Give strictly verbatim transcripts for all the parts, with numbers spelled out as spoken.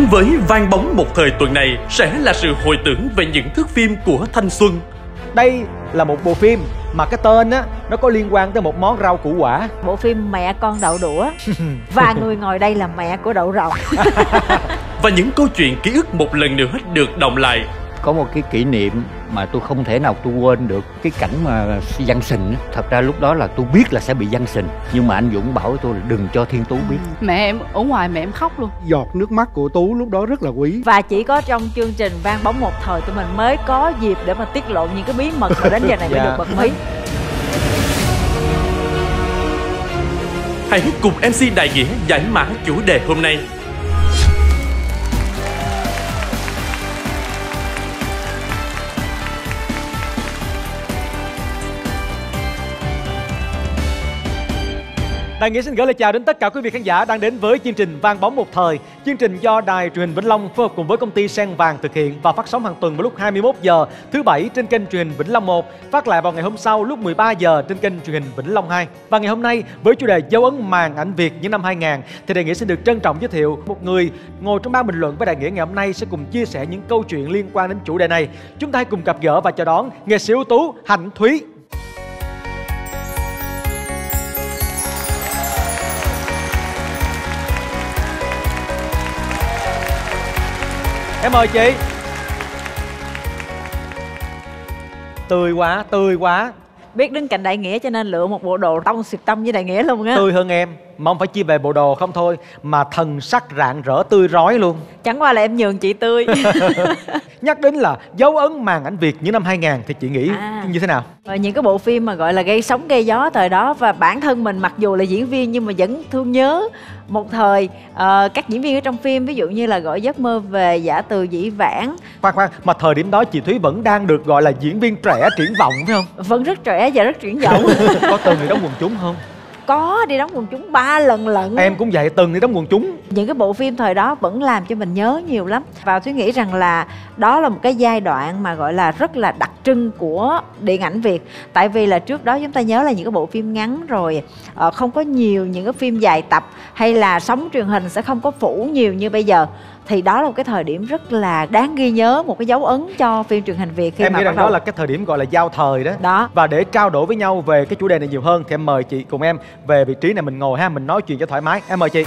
Đến với Vang bóng một thời tuần này sẽ là sự hồi tưởng về những thước phim của thanh xuân. Đây là một bộ phim mà cái tên á nó có liên quan tới một món rau củ quả. Bộ phim Mẹ Con Đậu Đũa. Và người ngồi đây là mẹ của đậu rồng. Và những câu chuyện ký ức một lần nữa được đọng lại. Có một cái kỷ niệm mà tôi không thể nào tôi quên được. Cái cảnh mà giăng sình. Thật ra lúc đó là tôi biết là sẽ bị giăng sình, nhưng mà anh Dũng bảo với tôi là đừng cho Thiên Tú biết. Mẹ em ở ngoài mẹ em khóc luôn. Giọt nước mắt của Tú lúc đó rất là quý. Và chỉ có trong chương trình Vang bóng một thời tụi mình mới có dịp để mà tiết lộ những cái bí mật mà đến giờ này mới Dạ. được bật mí. Hãy cùng em xê Đại Nghĩa giải mã chủ đề hôm nay. Đại Nghĩa xin gửi lời chào đến tất cả quý vị khán giả đang đến với chương trình Vang bóng một thời. Chương trình do Đài Truyền hình Vĩnh Long phối hợp cùng với công ty Sen Vàng thực hiện và phát sóng hàng tuần vào lúc hai mươi mốt giờ thứ bảy trên kênh truyền hình Vĩnh Long một, phát lại vào ngày hôm sau lúc mười ba giờ trên kênh truyền hình Vĩnh Long hai. Và ngày hôm nay với chủ đề dấu ấn màn ảnh Việt những năm hai nghìn thì Đại Nghĩa xin được trân trọng giới thiệu một người ngồi trong ban bình luận với Đại Nghĩa ngày hôm nay sẽ cùng chia sẻ những câu chuyện liên quan đến chủ đề này. Chúng ta hãy cùng gặp gỡ và chào đón nghệ sĩ ưu tú Hạnh Thúy. Em mời chị. Tươi quá, tươi quá. Biết đứng cạnh Đại Nghĩa cho nên lựa một bộ đồ tông xịt tâm với Đại Nghĩa luôn á. Tươi hơn em. Mà không phải chỉ về bộ đồ không thôi, mà thần sắc rạng rỡ tươi rói luôn. Chẳng qua là em nhường chị tươi. Nhắc đến là dấu ấn màn ảnh Việt những năm hai nghìn thì chị nghĩ À. như thế nào? Và những cái bộ phim mà gọi là gây sóng gây gió thời đó, và bản thân mình mặc dù là diễn viên nhưng mà vẫn thương nhớ một thời ờ, các diễn viên ở trong phim, ví dụ như là Gọi Giấc Mơ Về, Giả Từ Dĩ Vãng. Khoan khoan, mà thời điểm đó chị Thúy vẫn đang được gọi là diễn viên trẻ triển vọng phải không? Vẫn rất trẻ và rất triển vọng. Có từng đi đóng quần chúng không? Có đi đóng quần chúng ba lần lận. Em cũng vậy, từng đi đóng quần chúng. Những cái bộ phim thời đó vẫn làm cho mình nhớ nhiều lắm. Và Thúy nghĩ rằng là đó là một cái giai đoạn mà gọi là rất là đặc trưng của điện ảnh Việt. Tại vì là trước đó chúng ta nhớ là những cái bộ phim ngắn rồi, ờ, không có nhiều những cái phim dài tập, hay là sóng truyền hình sẽ không có phủ nhiều như bây giờ. Thì đó là một cái thời điểm rất là đáng ghi nhớ, một cái dấu ấn cho phim truyền hình Việt. Khi Em mà nghĩ rằng bắt đầu... đó là cái thời điểm gọi là giao thời đó. Đó. Và để trao đổi với nhau về cái chủ đề này nhiều hơn thì em mời chị cùng em về vị trí này mình ngồi ha, mình nói chuyện cho thoải mái. Em mời chị.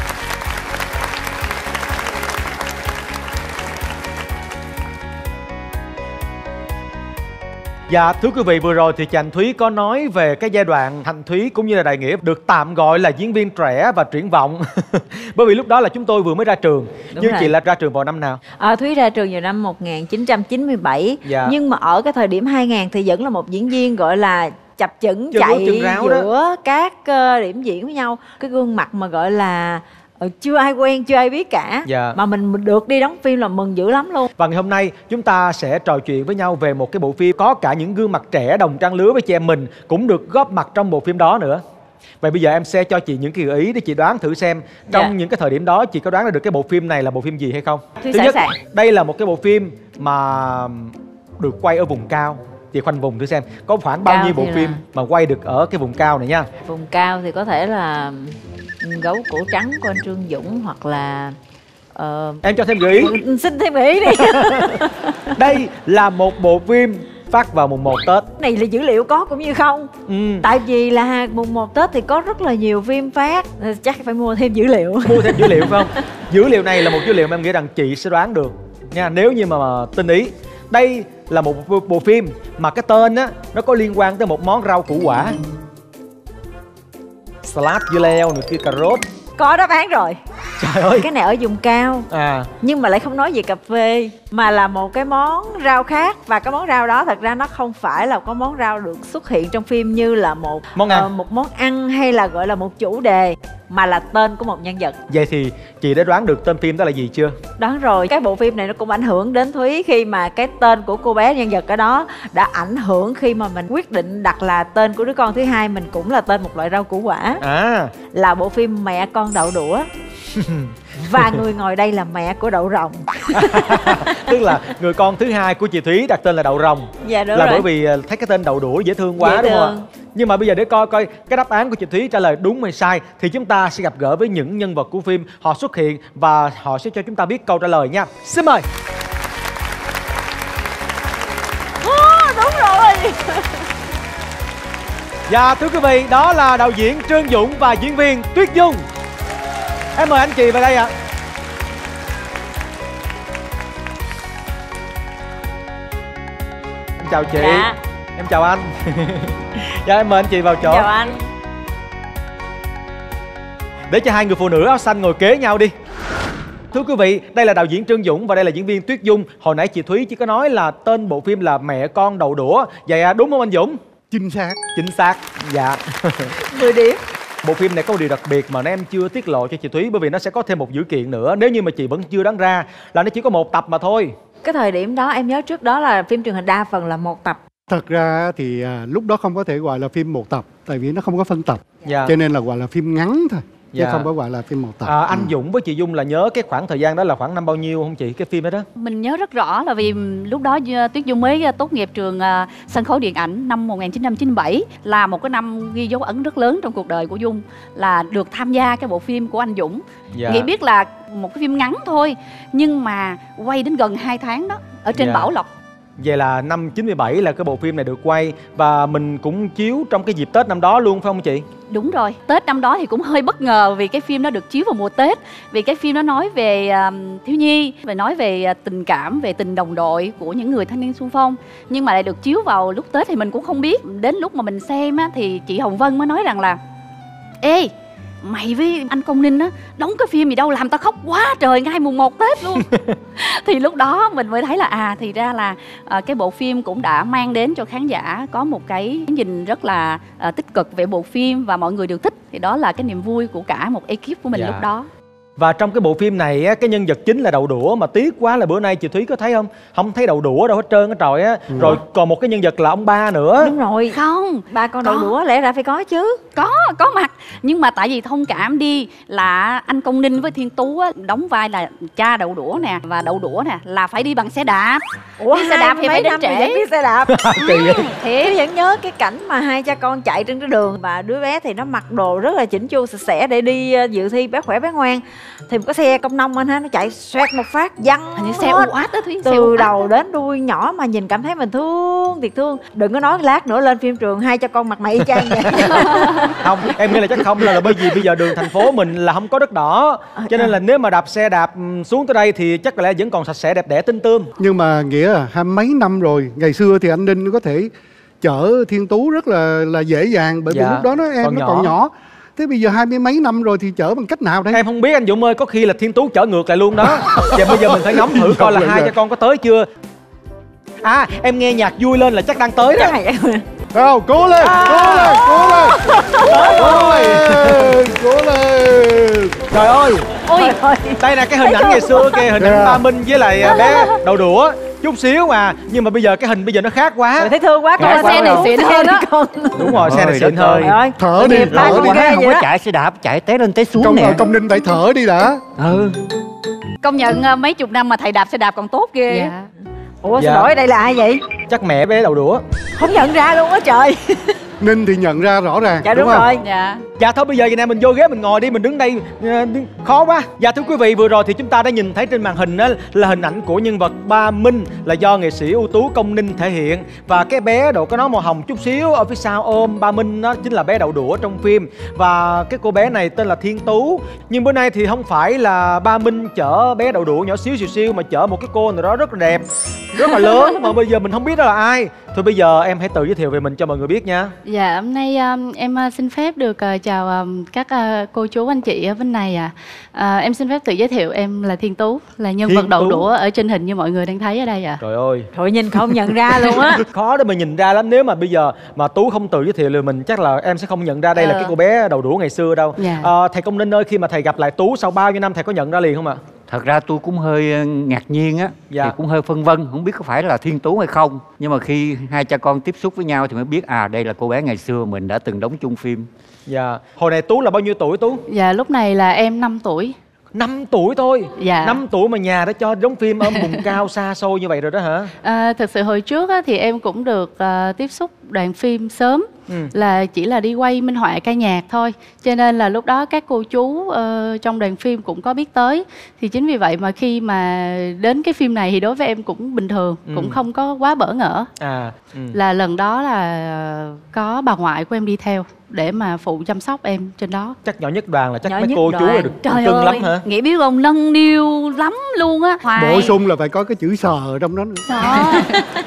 Dạ, thưa quý vị, vừa rồi thì chị Hạnh Thúy có nói về cái giai đoạn Hạnh Thúy cũng như là Đại Nghĩa được tạm gọi là diễn viên trẻ và triển vọng. Bởi vì lúc đó là chúng tôi vừa mới ra trường. Đúng Nhưng rồi. chị là ra trường vào năm nào? À, Thúy ra trường vào năm một nghìn chín trăm chín mươi bảy. Dạ. Nhưng mà ở cái thời điểm hai nghìn thì vẫn là một diễn viên gọi là chập chững Chân chạy ướt chân ráo đó. giữa các ờ, điểm diễn với nhau. Cái gương mặt mà gọi là ờ, chưa ai quen, chưa ai biết cả. Dạ. Mà mình được đi đóng phim là mừng dữ lắm luôn. Và ngày hôm nay chúng ta sẽ trò chuyện với nhau về một cái bộ phim có cả những gương mặt trẻ đồng trang lứa với chị em mình cũng được góp mặt trong bộ phim đó nữa. Vậy bây giờ em sẽ cho chị những cái gợi ý để chị đoán thử xem trong Dạ. những cái thời điểm đó chị có đoán ra được cái bộ phim này là bộ phim gì hay không. Thúy Thứ sẵn nhất, sàng. đây là một cái bộ phim mà được quay ở vùng cao. Chị khoanh vùng thử xem có khoảng bao Cao nhiêu bộ thì phim là- mà quay được ở cái vùng cao này nha. Vùng cao thì có thể là Gấu Cổ Trắng của anh Trương Dũng, hoặc là ờ, Em cho thêm gợi ý. xin thêm gợi ý đi. Đây là một bộ phim phát vào mùng một Tết. Này là dữ liệu có cũng như không. Ừ. Tại vì là mùng một Tết thì có rất là nhiều phim phát, chắc phải mua thêm dữ liệu. Mua thêm dữ liệu phải không? Dữ liệu này là một dữ liệu mà em nghĩ rằng chị sẽ đoán được nha, nếu như mà, mà tinh ý. Đây là một bộ, bộ phim mà cái tên á nó có liên quan tới một món rau củ quả. Salad, dưa leo, nữa kia cà rốt. Có đáp án rồi. Trời ơi. Cái này ở vùng cao À, nhưng mà lại không nói về cà phê, mà là một cái món rau khác. Và cái món rau đó thật ra nó không phải là có món rau được xuất hiện trong phim như là một Món ăn. ờ, một món ăn hay là gọi là một chủ đề, mà là tên của một nhân vật. vậy thì chị đã đoán được tên phim đó là gì chưa? Đoán rồi. Cái bộ phim này nó cũng ảnh hưởng đến Thúy, khi mà cái tên của cô bé nhân vật ở đó đã ảnh hưởng khi mà mình quyết định đặt là tên của đứa con thứ hai mình cũng là tên một loại rau củ quả. À, Là bộ phim Mẹ Con Đậu Đũa. Và người ngồi đây là mẹ của đậu rồng. tức là người con thứ hai của chị Thúy đặt tên là Đậu Rồng. Dạ đúng Là rồi. bởi vì thấy cái tên đậu đũa dễ thương quá, Dễ đúng không thương. ạ? Nhưng mà bây giờ để coi coi cái đáp án của chị Thúy trả lời đúng hay sai thì chúng ta sẽ gặp gỡ với những nhân vật của phim. Họ xuất hiện và họ sẽ cho chúng ta biết câu trả lời nha. Xin mời. Oh, đúng rồi. Và thưa quý vị, đó là đạo diễn Trương Dũng và diễn viên Tuyết Dung. Em mời anh chị về đây ạ. À. Em chào chị. Dạ. Em chào anh. Dạ em mời anh chị vào chỗ. Chào anh. Để cho hai người phụ nữ áo xanh ngồi kế nhau đi. Thưa quý vị, đây là đạo diễn Trương Dũng và đây là diễn viên Tuyết Dung. Hồi nãy chị Thúy chỉ có nói là tên bộ phim là Mẹ Con Đậu Đũa. Vậy à, đúng không anh Dũng? Chính xác. Chính xác. Dạ. mười điểm. Bộ phim này có điều đặc biệt mà em chưa tiết lộ cho chị Thúy, bởi vì nó sẽ có thêm một dữ kiện nữa. Nếu như mà chị vẫn chưa đoán ra là nó chỉ có một tập mà thôi. Cái thời điểm đó em nhớ trước đó là phim truyền hình đa phần là một tập. Thật ra thì à, lúc đó không có thể gọi là phim một tập, tại vì nó không có phân tập. Dạ. Cho nên là gọi là phim ngắn thôi, chứ Dạ. không có gọi là phim một tập. À, anh Ừ. Dũng với chị Dung là nhớ cái khoảng thời gian đó là khoảng năm bao nhiêu không chị? Cái phim đó đó. Mình nhớ rất rõ là vì lúc đó Tuyết Dung mới tốt nghiệp trường uh, sân khấu điện ảnh năm một nghìn chín trăm chín mươi bảy, là một cái năm ghi dấu ấn rất lớn trong cuộc đời của Dung, là được tham gia cái bộ phim của anh Dũng. Dạ. Nghĩ biết là một cái phim ngắn thôi nhưng mà quay đến gần hai tháng đó ở trên Dạ. Bảo Lộc. Vậy là năm chín mươi bảy là cái bộ phim này được quay và mình cũng chiếu trong cái dịp Tết năm đó luôn phải không chị? Đúng rồi, Tết năm đó thì cũng hơi bất ngờ vì cái phim đó được chiếu vào mùa Tết. Vì cái phim đó nói về uh, thiếu nhi, về nói về uh, tình cảm, về tình đồng đội của những người thanh niên xung phong. Nhưng mà lại được chiếu vào lúc Tết thì mình cũng không biết. Đến lúc mà mình xem á, thì chị Hồng Vân mới nói rằng là: ê, mày với anh Công Ninh á đóng cái phim gì đâu làm tao khóc quá trời ngay mùng một Tết luôn. Thì lúc đó mình mới thấy là à thì ra là à, cái bộ phim cũng đã mang đến cho khán giả có một cái nhìn rất là à, tích cực về bộ phim và mọi người đều thích. Thì đó là cái niềm vui của cả một ekip của mình Dạ. lúc đó. Và trong cái bộ phim này á, cái nhân vật chính là đậu đũa, mà tiếc quá là bữa nay chị Thúy có thấy không? Không thấy đậu đũa đâu hết trơn á trời á. Ừ. Rồi còn một cái nhân vật là ông ba nữa. Đúng rồi. Không, Ba con đậu Có. đũa lẽ ra phải có chứ. có có mặt, nhưng mà tại vì thông cảm đi là anh Công Ninh với Thiên Tú á, đóng vai là cha đậu đũa nè và đậu đũa nè là phải đi bằng xe đạp. Ủa Đi xe đạp thì phải đến năm mà trễ. vẫn đi xe đạp. Kỳ vậy. Thì em vẫn nhớ cái cảnh mà hai cha con chạy trên cái đường và đứa bé thì nó mặc đồ rất là chỉnh chu sạch sẽ để đi uh, dự thi bé khỏe bé ngoan. Thì một cái xe công nông anh ha, nó chạy xoẹt một phát văng Hình như xe hết. u át đó Thúy, xe u Từ át đầu đó. đến đuôi nhỏ mà nhìn cảm thấy mình thương thiệt thương. Đừng có nói lát nữa lên phim trường hai cha con mặt mày y chang vậy. Không, em nghĩ là chắc không, là, là bởi vì bây giờ đường thành phố mình là không có đất đỏ. Cho nên là nếu mà đạp xe đạp ừm, xuống tới đây thì chắc có lẽ vẫn còn sạch sẽ đẹp đẽ tinh tươm. Nhưng mà nghĩa là hai mấy năm rồi, ngày xưa thì anh Ninh có thể chở Thiên Tú rất là là dễ dàng, bởi vì Dạ, lúc đó nó em còn nó nhỏ. còn nhỏ. Thế bây giờ hai mươi mấy năm rồi thì chở bằng cách nào đây? Em không biết anh Dũng ơi, có khi là Thiên Tú chở ngược lại luôn đó. Và bây giờ mình phải ngắm thử coi là hai cha con có tới chưa. À, em nghe nhạc vui lên là chắc đang tới đó. Đâu, cố lên, cố lên, cố lên, cố lên, cố lên. Trời ơi, Ôi, đây là cái hình ảnh ngày xưa kìa, hình ảnh Yeah. ba Minh với lại à, bé đậu đũa chút xíu mà, nhưng mà bây giờ cái hình bây giờ nó khác quá. Thấy thương quá Con con xe này xịn hơn á. Đúng rồi, xe này Ôi xịn đất ơi. hơn. Thở đi, ba thở con đi. ghe Không vậy có đó. chạy xe đạp, chạy té lên té xuống Công, nè. công Ninh phải thở đi đã. Ừ. công nhận ờ, mấy chục năm mà thầy đạp xe đạp còn tốt ghê. Dạ. Ủa Dạ. xin lỗi, đây là ai vậy? Chắc mẹ bé đậu đũa. Không nhận ra luôn á trời. Ninh thì nhận ra rõ ràng. Dạ đúng, không? rồi. Dạ. Dạ thôi bây giờ vậy nè, mình vô ghế mình ngồi đi, mình đứng đây ờ, đứng- khó quá. Dạ thưa quý vị, vừa rồi thì chúng ta đã nhìn thấy trên màn hình đó là hình ảnh của nhân vật Ba Minh, là do nghệ sĩ ưu tú Công Ninh thể hiện. Và cái bé đội có nón màu hồng chút xíu ở phía sau ôm Ba Minh đó chính là bé đậu đũa trong phim. Và cái cô bé này tên là Thiên Tú. Nhưng bữa nay thì không phải là Ba Minh chở bé đậu đũa nhỏ xíu xìu xiu, mà chở một cái cô nào đó rất là đẹp, rất là lớn mà bây giờ mình không biết đó là ai. Thôi bây giờ em hãy tự giới thiệu về mình cho mọi người biết nha. Dạ, hôm nay um, em uh, xin phép được uh, chào um, các uh, cô chú anh chị ở bên này ạ. À. Uh, em xin phép tự giới thiệu, em là Thiên Tú, là nhân Thiên vật đậu Tú. đũa ở trên hình như mọi người đang thấy ở đây ạ. Trời ơi, Thôi nhìn không nhận ra luôn á. khó để mà nhìn ra lắm. Nếu mà bây giờ mà Tú không tự giới thiệu thì mình chắc là em sẽ không nhận ra đây là Ờ. cái cô bé đầu đũa ngày xưa đâu. Dạ. Ờ, thầy Công Ninh ơi, khi mà thầy gặp lại Tú sau bao nhiêu năm thầy có nhận ra liền không ạ? Thật ra tôi cũng hơi ờ, ngạc nhiên á, Dạ. thì cũng hơi phân vân, không biết có phải là Thiên Tú hay không. Nhưng mà khi hai cha con tiếp xúc với nhau thì mới biết à đây là cô bé ngày xưa mình đã từng đóng chung phim. Dạ. Hồi này Tú là bao nhiêu tuổi Tú? Dạ, lúc này là em năm tuổi. Năm tuổi thôi. Dạ. Năm tuổi mà nhà đã cho đóng phim ở vùng cao xa xôi như vậy rồi đó hả? À, thực sự hồi trước á, thì em cũng được uh, tiếp xúc đoàn phim sớm. Ừ. Là chỉ là đi quay minh họa ca nhạc thôi, cho nên là lúc đó các cô chú uh, trong đoàn phim cũng có biết tới. Thì chính vì vậy mà khi mà đến cái phim này thì đối với em cũng bình thường, ừ. cũng không có quá bỡ ngỡ. À, ừ. Là lần đó là có bà ngoại của em đi theo để mà phụ chăm sóc em trên đó. Chắc nhỏ nhất đoàn là chắc nhỏ mấy cô đoàn. chú là được Trời cưng ơi, lắm hả? Nghĩa biết không, nâng niu lắm luôn á. Bổ sung là phải có cái chữ sờ ở trong đó nữa. Sợ.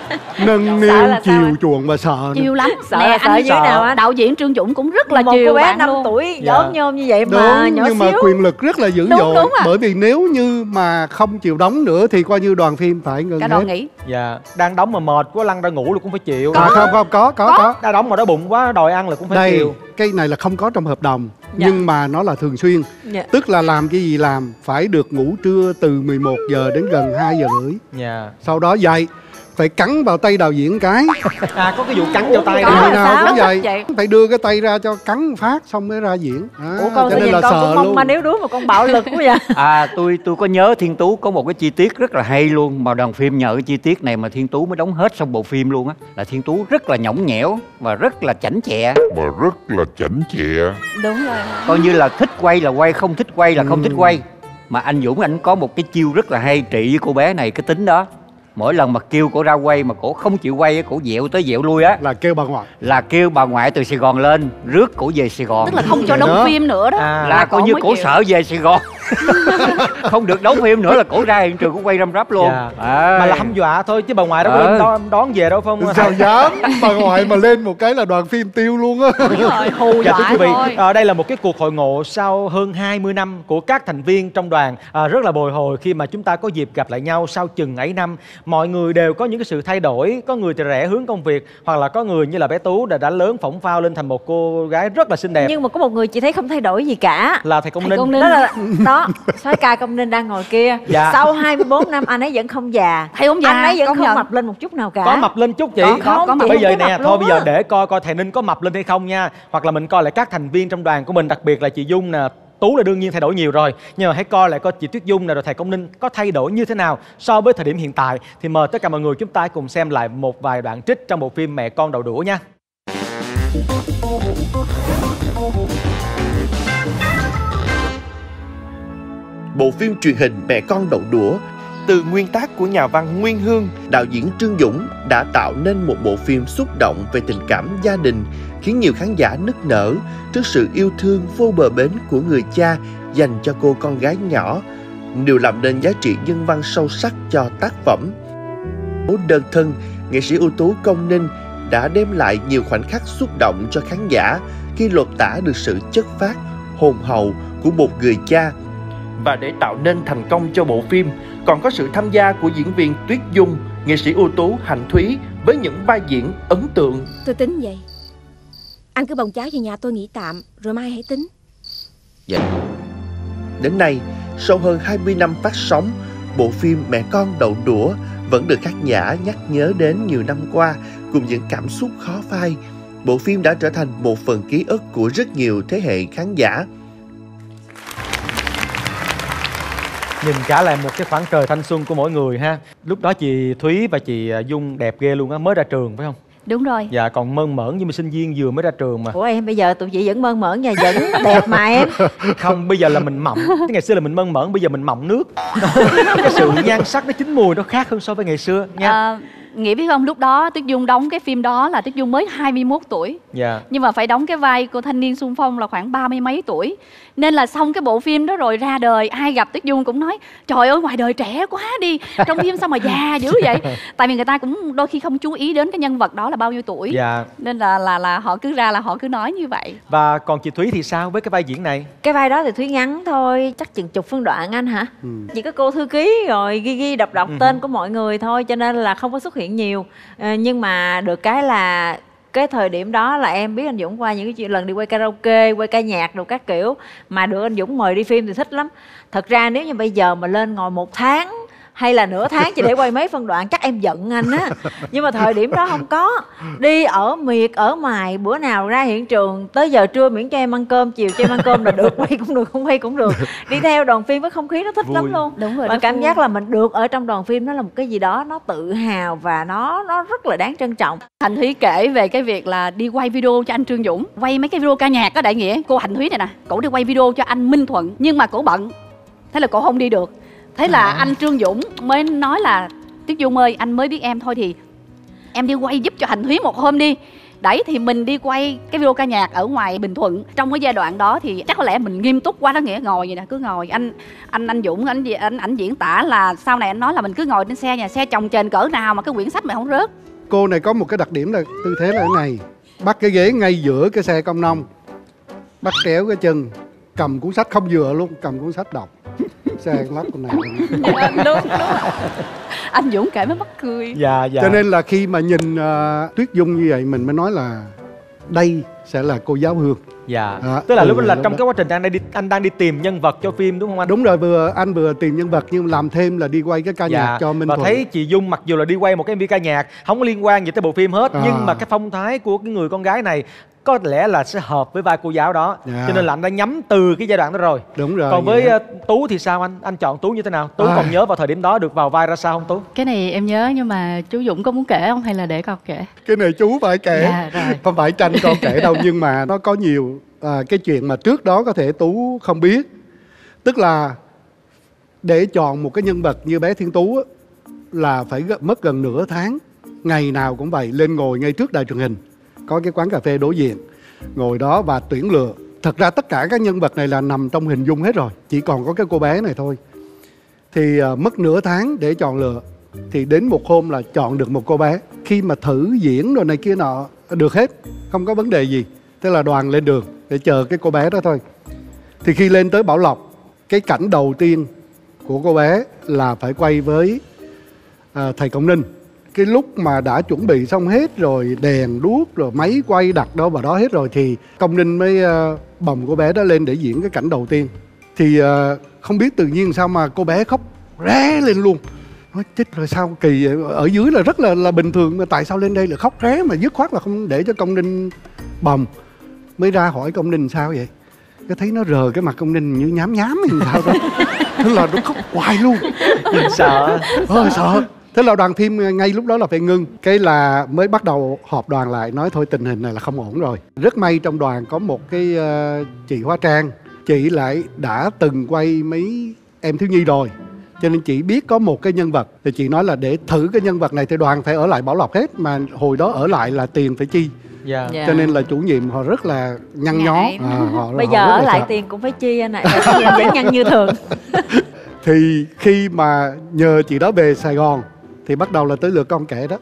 Nâng niu chiều chuộng mà sợ nữa. Chiều lắm. Sợ Nè, là sợ như thế nào á? Đạo diễn Trương Dũng cũng rất là một chiều cô bé bạn năm luôn. tuổi Dạ. ốm nhôm như vậy mà đúng, nhỏ nhưng xíu. mà quyền lực rất là dữ Đúng, dội. đúng à. Bởi vì nếu như mà không chịu đóng nữa thì coi như đoàn phim phải ngừng Cả hết. đoàn nghỉ. Dạ, đang đóng mà mệt quá lăn ra ngủ là cũng phải chịu. À, không không có có có. Đang đóng mà đói bụng quá đòi ăn là cũng phải Đây, chịu. cái này là không có trong hợp đồng. Dạ. Nhưng mà nó là thường xuyên. Dạ. Tức là làm cái gì làm phải được ngủ trưa từ mười một giờ đến gần hai giờ rưỡi. Dạ. Sau đó dậy phải cắn vào tay đạo diễn cái. À, có cái vụ cắn vào tay Có. đó. Ngày nào sao? cũng vậy. Vậy? Phải đưa cái tay ra cho cắn phát xong mới ra diễn. À, Ủa con cho tự nên nhiên là con sợ cũng mong luôn. mà nếu đuối mà con bạo lực quá vậy. À, tôi tôi có nhớ Thiên Tú có một cái chi tiết rất là hay luôn, mà đoàn phim nhờ cái chi tiết này mà Thiên Tú mới đóng hết xong bộ phim luôn á. Là Thiên Tú rất là nhõng nhẽo và rất là chảnh chẹ. Mà rất là chảnh chẹ. Đúng rồi. Coi như là thích quay là quay, không thích quay là không Ừ. thích quay. Mà anh Dũng anh có một cái chiêu rất là hay trị với cô bé này cái tính đó. Mỗi lần mà kêu cổ ra quay mà cổ không chịu quay, cổ dẹo tới dẹo lui á, Là kêu bà ngoại. là kêu bà ngoại từ Sài Gòn lên rước cổ về Sài Gòn. Tức là không cho đóng Đó. phim nữa đó. À. Là coi như mới cổ chịu. sợ về Sài Gòn. Không được đóng phim nữa là cổ ra hiện trường cổ quay răm rắp luôn. Dạ. À. Mà là hăm dọa thôi chứ bà ngoại đâu có Ờ. lên đón, đón về đâu phải không? Sao dám, bà ngoại mà lên một cái là đoàn phim tiêu luôn á. Đúng rồi, hù Dạ thưa dọa quý vị, thôi. à, đây là một cái cuộc hội ngộ sau hơn hai mươi năm của các thành viên trong đoàn. À, rất là bồi hồi khi mà chúng ta có dịp gặp lại nhau sau chừng ấy năm. Mọi người đều có những cái sự thay đổi, có người thì rẽ hướng công việc, hoặc là có người như là bé Tú đã, đã lớn phỏng phao lên thành một cô gái rất là xinh đẹp. Nhưng mà có một người chị thấy không thay đổi gì cả. Là thầy Công Thầy Ninh. Công Ninh. Đó là đó, soái ca Công Ninh đang ngồi kia. Dạ. Sau hai mươi bốn năm anh ấy vẫn không già. Thấy không già, Anh ấy vẫn công không nhận. mập lên một chút nào cả. Có mập lên chút chị. Có, có, có mập Bây lên giờ cái nè, mập thôi luôn bây giờ á. để coi coi thầy Ninh có mập lên hay không nha. Hoặc là mình coi lại các thành viên trong đoàn của mình, đặc biệt là chị Dung nè. Tú là đương nhiên thay đổi nhiều rồi, nhưng mà hãy coi lại coi chị Tuyết Dung nè rồi thầy Công Ninh có thay đổi như thế nào so với thời điểm hiện tại. Thì mời tất cả mọi người chúng ta cùng xem lại một vài đoạn trích trong bộ phim Mẹ Con Đậu Đũa nha. Bộ phim truyền hình Mẹ Con Đậu Đũa từ nguyên tác của nhà văn Nguyên Hương, đạo diễn Trương Dũng đã tạo nên một bộ phim xúc động về tình cảm gia đình, khiến nhiều khán giả nức nở trước sự yêu thương vô bờ bến của người cha dành cho cô con gái nhỏ, đều làm nên giá trị nhân văn sâu sắc cho tác phẩm. Đơn thân, nghệ sĩ ưu tú Công Ninh đã đem lại nhiều khoảnh khắc xúc động cho khán giả khi lột tả được sự chất phác, hồn hậu của một người cha. Và để tạo nên thành công cho bộ phim, còn có sự tham gia của diễn viên Tuyết Dung, nghệ sĩ ưu tú Hạnh Thúy với những vai diễn ấn tượng. Tôi tính vậy. Anh cứ bồng cháu về nhà tôi nghỉ tạm, rồi mai hãy tính. Dạ. Đến nay, sau hơn hai mươi năm phát sóng, bộ phim Mẹ Con Đậu Đũa vẫn được khán giả nhắc nhớ đến nhiều năm qua cùng những cảm xúc khó phai. Bộ phim đã trở thành một phần ký ức của rất nhiều thế hệ khán giả. Nhìn cả lại một cái khoảng trời thanh xuân của mỗi người ha. Lúc đó chị Thúy và chị Dung đẹp ghê luôn á, mới ra trường phải không? Đúng rồi. Dạ, còn mơn mởn như mà sinh viên vừa mới ra trường mà. Ủa em bây giờ tụi chị vẫn mơn mởn và vẫn đẹp mà em. Không, bây giờ là mình mọng. Cái ngày xưa là mình mơn mởn, bây giờ mình mọng nước. Cái sự nhan sắc nó chín mùi nó khác hơn so với ngày xưa nha. À, Nghĩa biết không, lúc đó Tuyết Dung đóng cái phim đó là Tuyết Dung mới hai mươi mốt tuổi. Dạ. Nhưng mà phải đóng cái vai cô thanh niên xung phong là khoảng ba mươi mấy tuổi. Nên là xong cái bộ phim đó rồi ra đời, ai gặp Tuyết Dung cũng nói trời ơi ngoài đời trẻ quá đi, trong phim sao mà già dữ vậy. Tại vì người ta cũng đôi khi không chú ý đến cái nhân vật đó là bao nhiêu tuổi. Dạ. Nên là là là họ cứ ra là họ cứ nói như vậy. Và còn chị Thúy thì sao với cái vai diễn này? Cái vai đó thì Thúy ngắn thôi, chắc chừng chục phân đoạn anh hả? Ừ. Chỉ có cô thư ký rồi ghi ghi đọc đọc ừ. tên của mọi người thôi, cho nên là không có xuất hiện nhiều. À, nhưng mà được cái là cái thời điểm đó là em biết anh Dũng qua những cái chuyện lần đi quay karaoke, quay ca nhạc đồ các kiểu, mà được anh Dũng mời đi phim thì thích lắm. Thật ra nếu như bây giờ mà lên ngồi một tháng hay là nửa tháng chỉ để quay mấy phân đoạn, chắc em giận anh á. Nhưng mà thời điểm đó không có, đi ở miệt ở mài, bữa nào ra hiện trường tới giờ trưa miễn cho em ăn cơm, chiều cho em ăn cơm là được, quay cũng được, không quay cũng được. Đi theo đoàn phim với không khí nó thích Vui. lắm luôn. Đúng rồi, Và nó cảm vui. giác là mình được ở trong đoàn phim, nó là một cái gì đó nó tự hào và nó nó rất là đáng trân trọng. Hạnh Thúy kể về cái việc là đi quay video cho anh Trương Dũng, quay mấy cái video ca nhạc đó Đại Nghĩa. Cô Hạnh Thúy này nè, cổ đi quay video cho anh Minh Thuận nhưng mà cổ bận, thế là cổ không đi được. Thế là À. anh Trương Dũng mới nói là Tuyết Dung ơi, anh mới biết em thôi thì em đi quay giúp cho Hạnh Thúy một hôm đi. Đấy, thì mình đi quay cái video ca nhạc ở ngoài Bình Thuận. Trong cái giai đoạn đó thì chắc có lẽ mình nghiêm túc quá đó Nghĩa, ngồi vậy nè, cứ ngồi. Anh anh anh Dũng anh anh ảnh diễn tả là sau này anh nói là mình cứ ngồi trên xe, nhà xe chồng chền cỡ nào mà cái quyển sách mày không rớt. Cô này có một cái đặc điểm là tư thế là thế này, bắt cái ghế ngay giữa cái xe công nông, bắt kéo cái chân, cầm cuốn sách không vừa luôn, cầm cuốn sách đọc. Xe lắp con này. Đúng, đúng. Anh Dũng kể mới mắc cười. Dạ, dạ. Cho nên là khi mà nhìn uh, Tuyết Dung như vậy, mình mới nói là đây sẽ là cô giáo Hương. Dạ. À, Tức là ừ, lúc đó là lúc trong đó. cái quá trình anh đang đi anh đang đi tìm nhân vật cho phim đúng không anh? Đúng rồi, vừa anh vừa tìm nhân vật nhưng làm thêm là đi quay cái ca Dạ. nhạc cho Minh Và Thuận. thấy chị Dung mặc dù là đi quay một cái em vê ca nhạc không có liên quan gì tới bộ phim hết, À. nhưng mà cái phong thái của cái người con gái này có lẽ là sẽ hợp với vai cô giáo đó. Dạ. Cho nên là anh đã nhắm từ cái giai đoạn đó rồi. Đúng rồi. Còn với dạ. uh, Tú thì sao anh? Anh chọn Tú như thế nào? Tú À. còn nhớ vào thời điểm đó được vào vai ra sao không Tú? Cái này em nhớ nhưng mà chú Dũng có muốn kể không hay là để con kể? Cái này chú phải kể. Dạ, rồi. Không phải tranh con kể đâu, nhưng mà nó có nhiều à, cái chuyện mà trước đó có thể Tú không biết. Tức là để chọn một cái nhân vật như bé Thiên Tú á, là phải g- mất gần nửa tháng. Ngày nào cũng vậy, lên ngồi ngay trước đài truyền hình, có cái quán cà phê đối diện, ngồi đó và tuyển lựa. Thật ra tất cả các nhân vật này là nằm trong hình dung hết rồi, chỉ còn có cái cô bé này thôi. Thì à, mất nửa tháng để chọn lựa. Thì đến một hôm là chọn được một cô bé. Khi mà thử diễn rồi này kia nọ được hết, không có vấn đề gì. Thế là đoàn lên đường để chờ cái cô bé đó thôi. Thì khi lên tới Bảo Lộc, cái cảnh đầu tiên của cô bé là phải quay với à, thầy Công Ninh. Cái lúc mà đã chuẩn bị xong hết rồi, đèn đuốc rồi máy quay đặt đâu vào đó hết rồi, thì Công Ninh mới uh, bồng cô bé đó lên để diễn cái cảnh đầu tiên. Thì uh, không biết tự nhiên sao mà cô bé khóc ré lên luôn. Nói chết rồi, sao kỳ vậy? Ở dưới là rất là là bình thường mà tại sao lên đây là khóc ré, mà dứt khoát là không để cho Công Ninh bồng. Mới ra hỏi Công Ninh sao vậy, cái thấy nó rờ cái mặt Công Ninh như nhám nhám hay sao đó. Thế là nó khóc hoài luôn. Sợ. Ôi sợ. Thế là đoàn phim ngay lúc đó là phải ngưng. Cái là mới bắt đầu họp đoàn lại, nói thôi tình hình này là không ổn rồi. Rất may trong đoàn có một cái uh, chị Hóa Trang. Chị lại đã từng quay mấy em thiếu nhi rồi, cho nên chị biết có một cái nhân vật. Thì chị nói là để thử cái nhân vật này thì đoàn phải ở lại Bảo Lộc hết. Mà hồi đó ở lại là tiền phải chi. Dạ. Dạ. Cho nên là chủ nhiệm họ rất là nhăn nhó. Ngại. À, họ, Bây họ giờ rất ở là lại sợ. tiền cũng phải chi anh ạ. Em vẫn nhăn như thường. Thì khi mà nhờ chị đó về Sài Gòn thì bắt đầu là tới lượt con kể đó.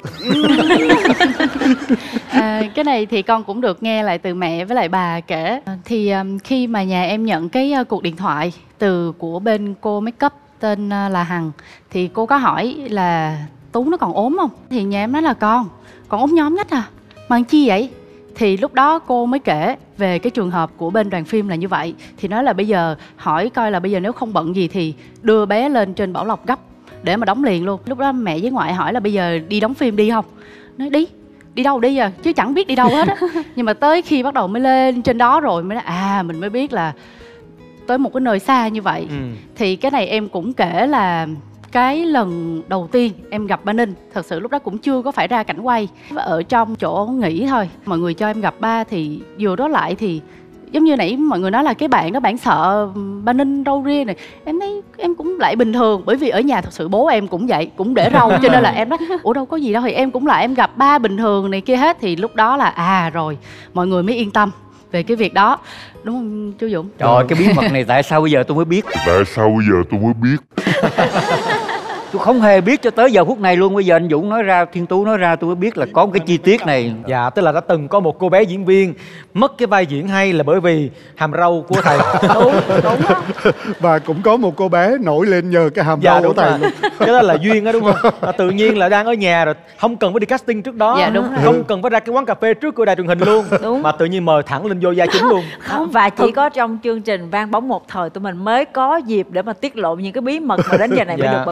À, cái này thì con cũng được nghe lại từ mẹ với lại bà kể. Thì um, khi mà nhà em nhận cái uh, cuộc điện thoại từ của bên cô make up tên uh, là Hằng, thì cô có hỏi là Tú nó còn ốm không? Thì nhà em nói là con, còn ốm nhóm nhách à, mà làm chi vậy? Thì lúc đó cô mới kể về cái trường hợp của bên đoàn phim là như vậy. Thì nói là bây giờ hỏi coi là bây giờ nếu không bận gì thì đưa bé lên trên Bảo Lộc gấp để mà đóng liền luôn. Lúc đó mẹ với ngoại hỏi là bây giờ đi đóng phim đi không? Nói đi. Đi đâu đi à, chứ chẳng biết đi đâu hết á. Nhưng mà tới khi bắt đầu mới lên trên đó rồi mới nói à, mình mới biết là tới một cái nơi xa như vậy. Ừ. Thì cái này em cũng kể là cái lần đầu tiên em gặp ba Ninh, thật sự lúc đó cũng chưa có phải ra cảnh quay, ở trong chỗ nghỉ thôi. Mọi người cho em gặp ba thì vừa đó lại thì giống như nãy mọi người nói là cái bạn đó bạn sợ ba Ninh râu ria này, em thấy em cũng lại bình thường, bởi vì ở nhà thật sự bố em cũng vậy, cũng để râu, cho nên là em nói ủa đâu có gì đâu, thì em cũng lại em gặp ba bình thường này kia hết. Thì lúc đó là à rồi mọi người mới yên tâm về cái việc đó, đúng không chú Dũng? Trời ơi, cái bí mật này tại sao bây giờ tôi mới biết? Tại sao bây giờ tôi mới biết? Tôi không hề biết cho tới giờ phút này luôn. Bây giờ anh Dũng nói ra, Thiên Tú nói ra, tôi mới biết là có một cái chi tiết này. Dạ, tức là đã từng có một cô bé diễn viên mất cái vai diễn hay là bởi vì hàm râu của thầy. Đúng, đúng đó. Và cũng có một cô bé nổi lên nhờ cái hàm Dạ râu đúng của thầy rồi. luôn. Cái đó là duyên đó đúng không? À, tự nhiên là đang ở nhà rồi, không cần phải đi casting trước đó. Dạ, đúng rồi. Không cần phải ra cái quán cà phê trước cửa đài truyền hình luôn. Đúng. Mà tự nhiên mời thẳng lên vô vai chính luôn. Không, và chỉ có trong chương trình Vang Bóng Một Thời tụi mình mới có dịp để mà tiết lộ những cái bí mật mà đến giờ này mới Dạ. được bật mí ra.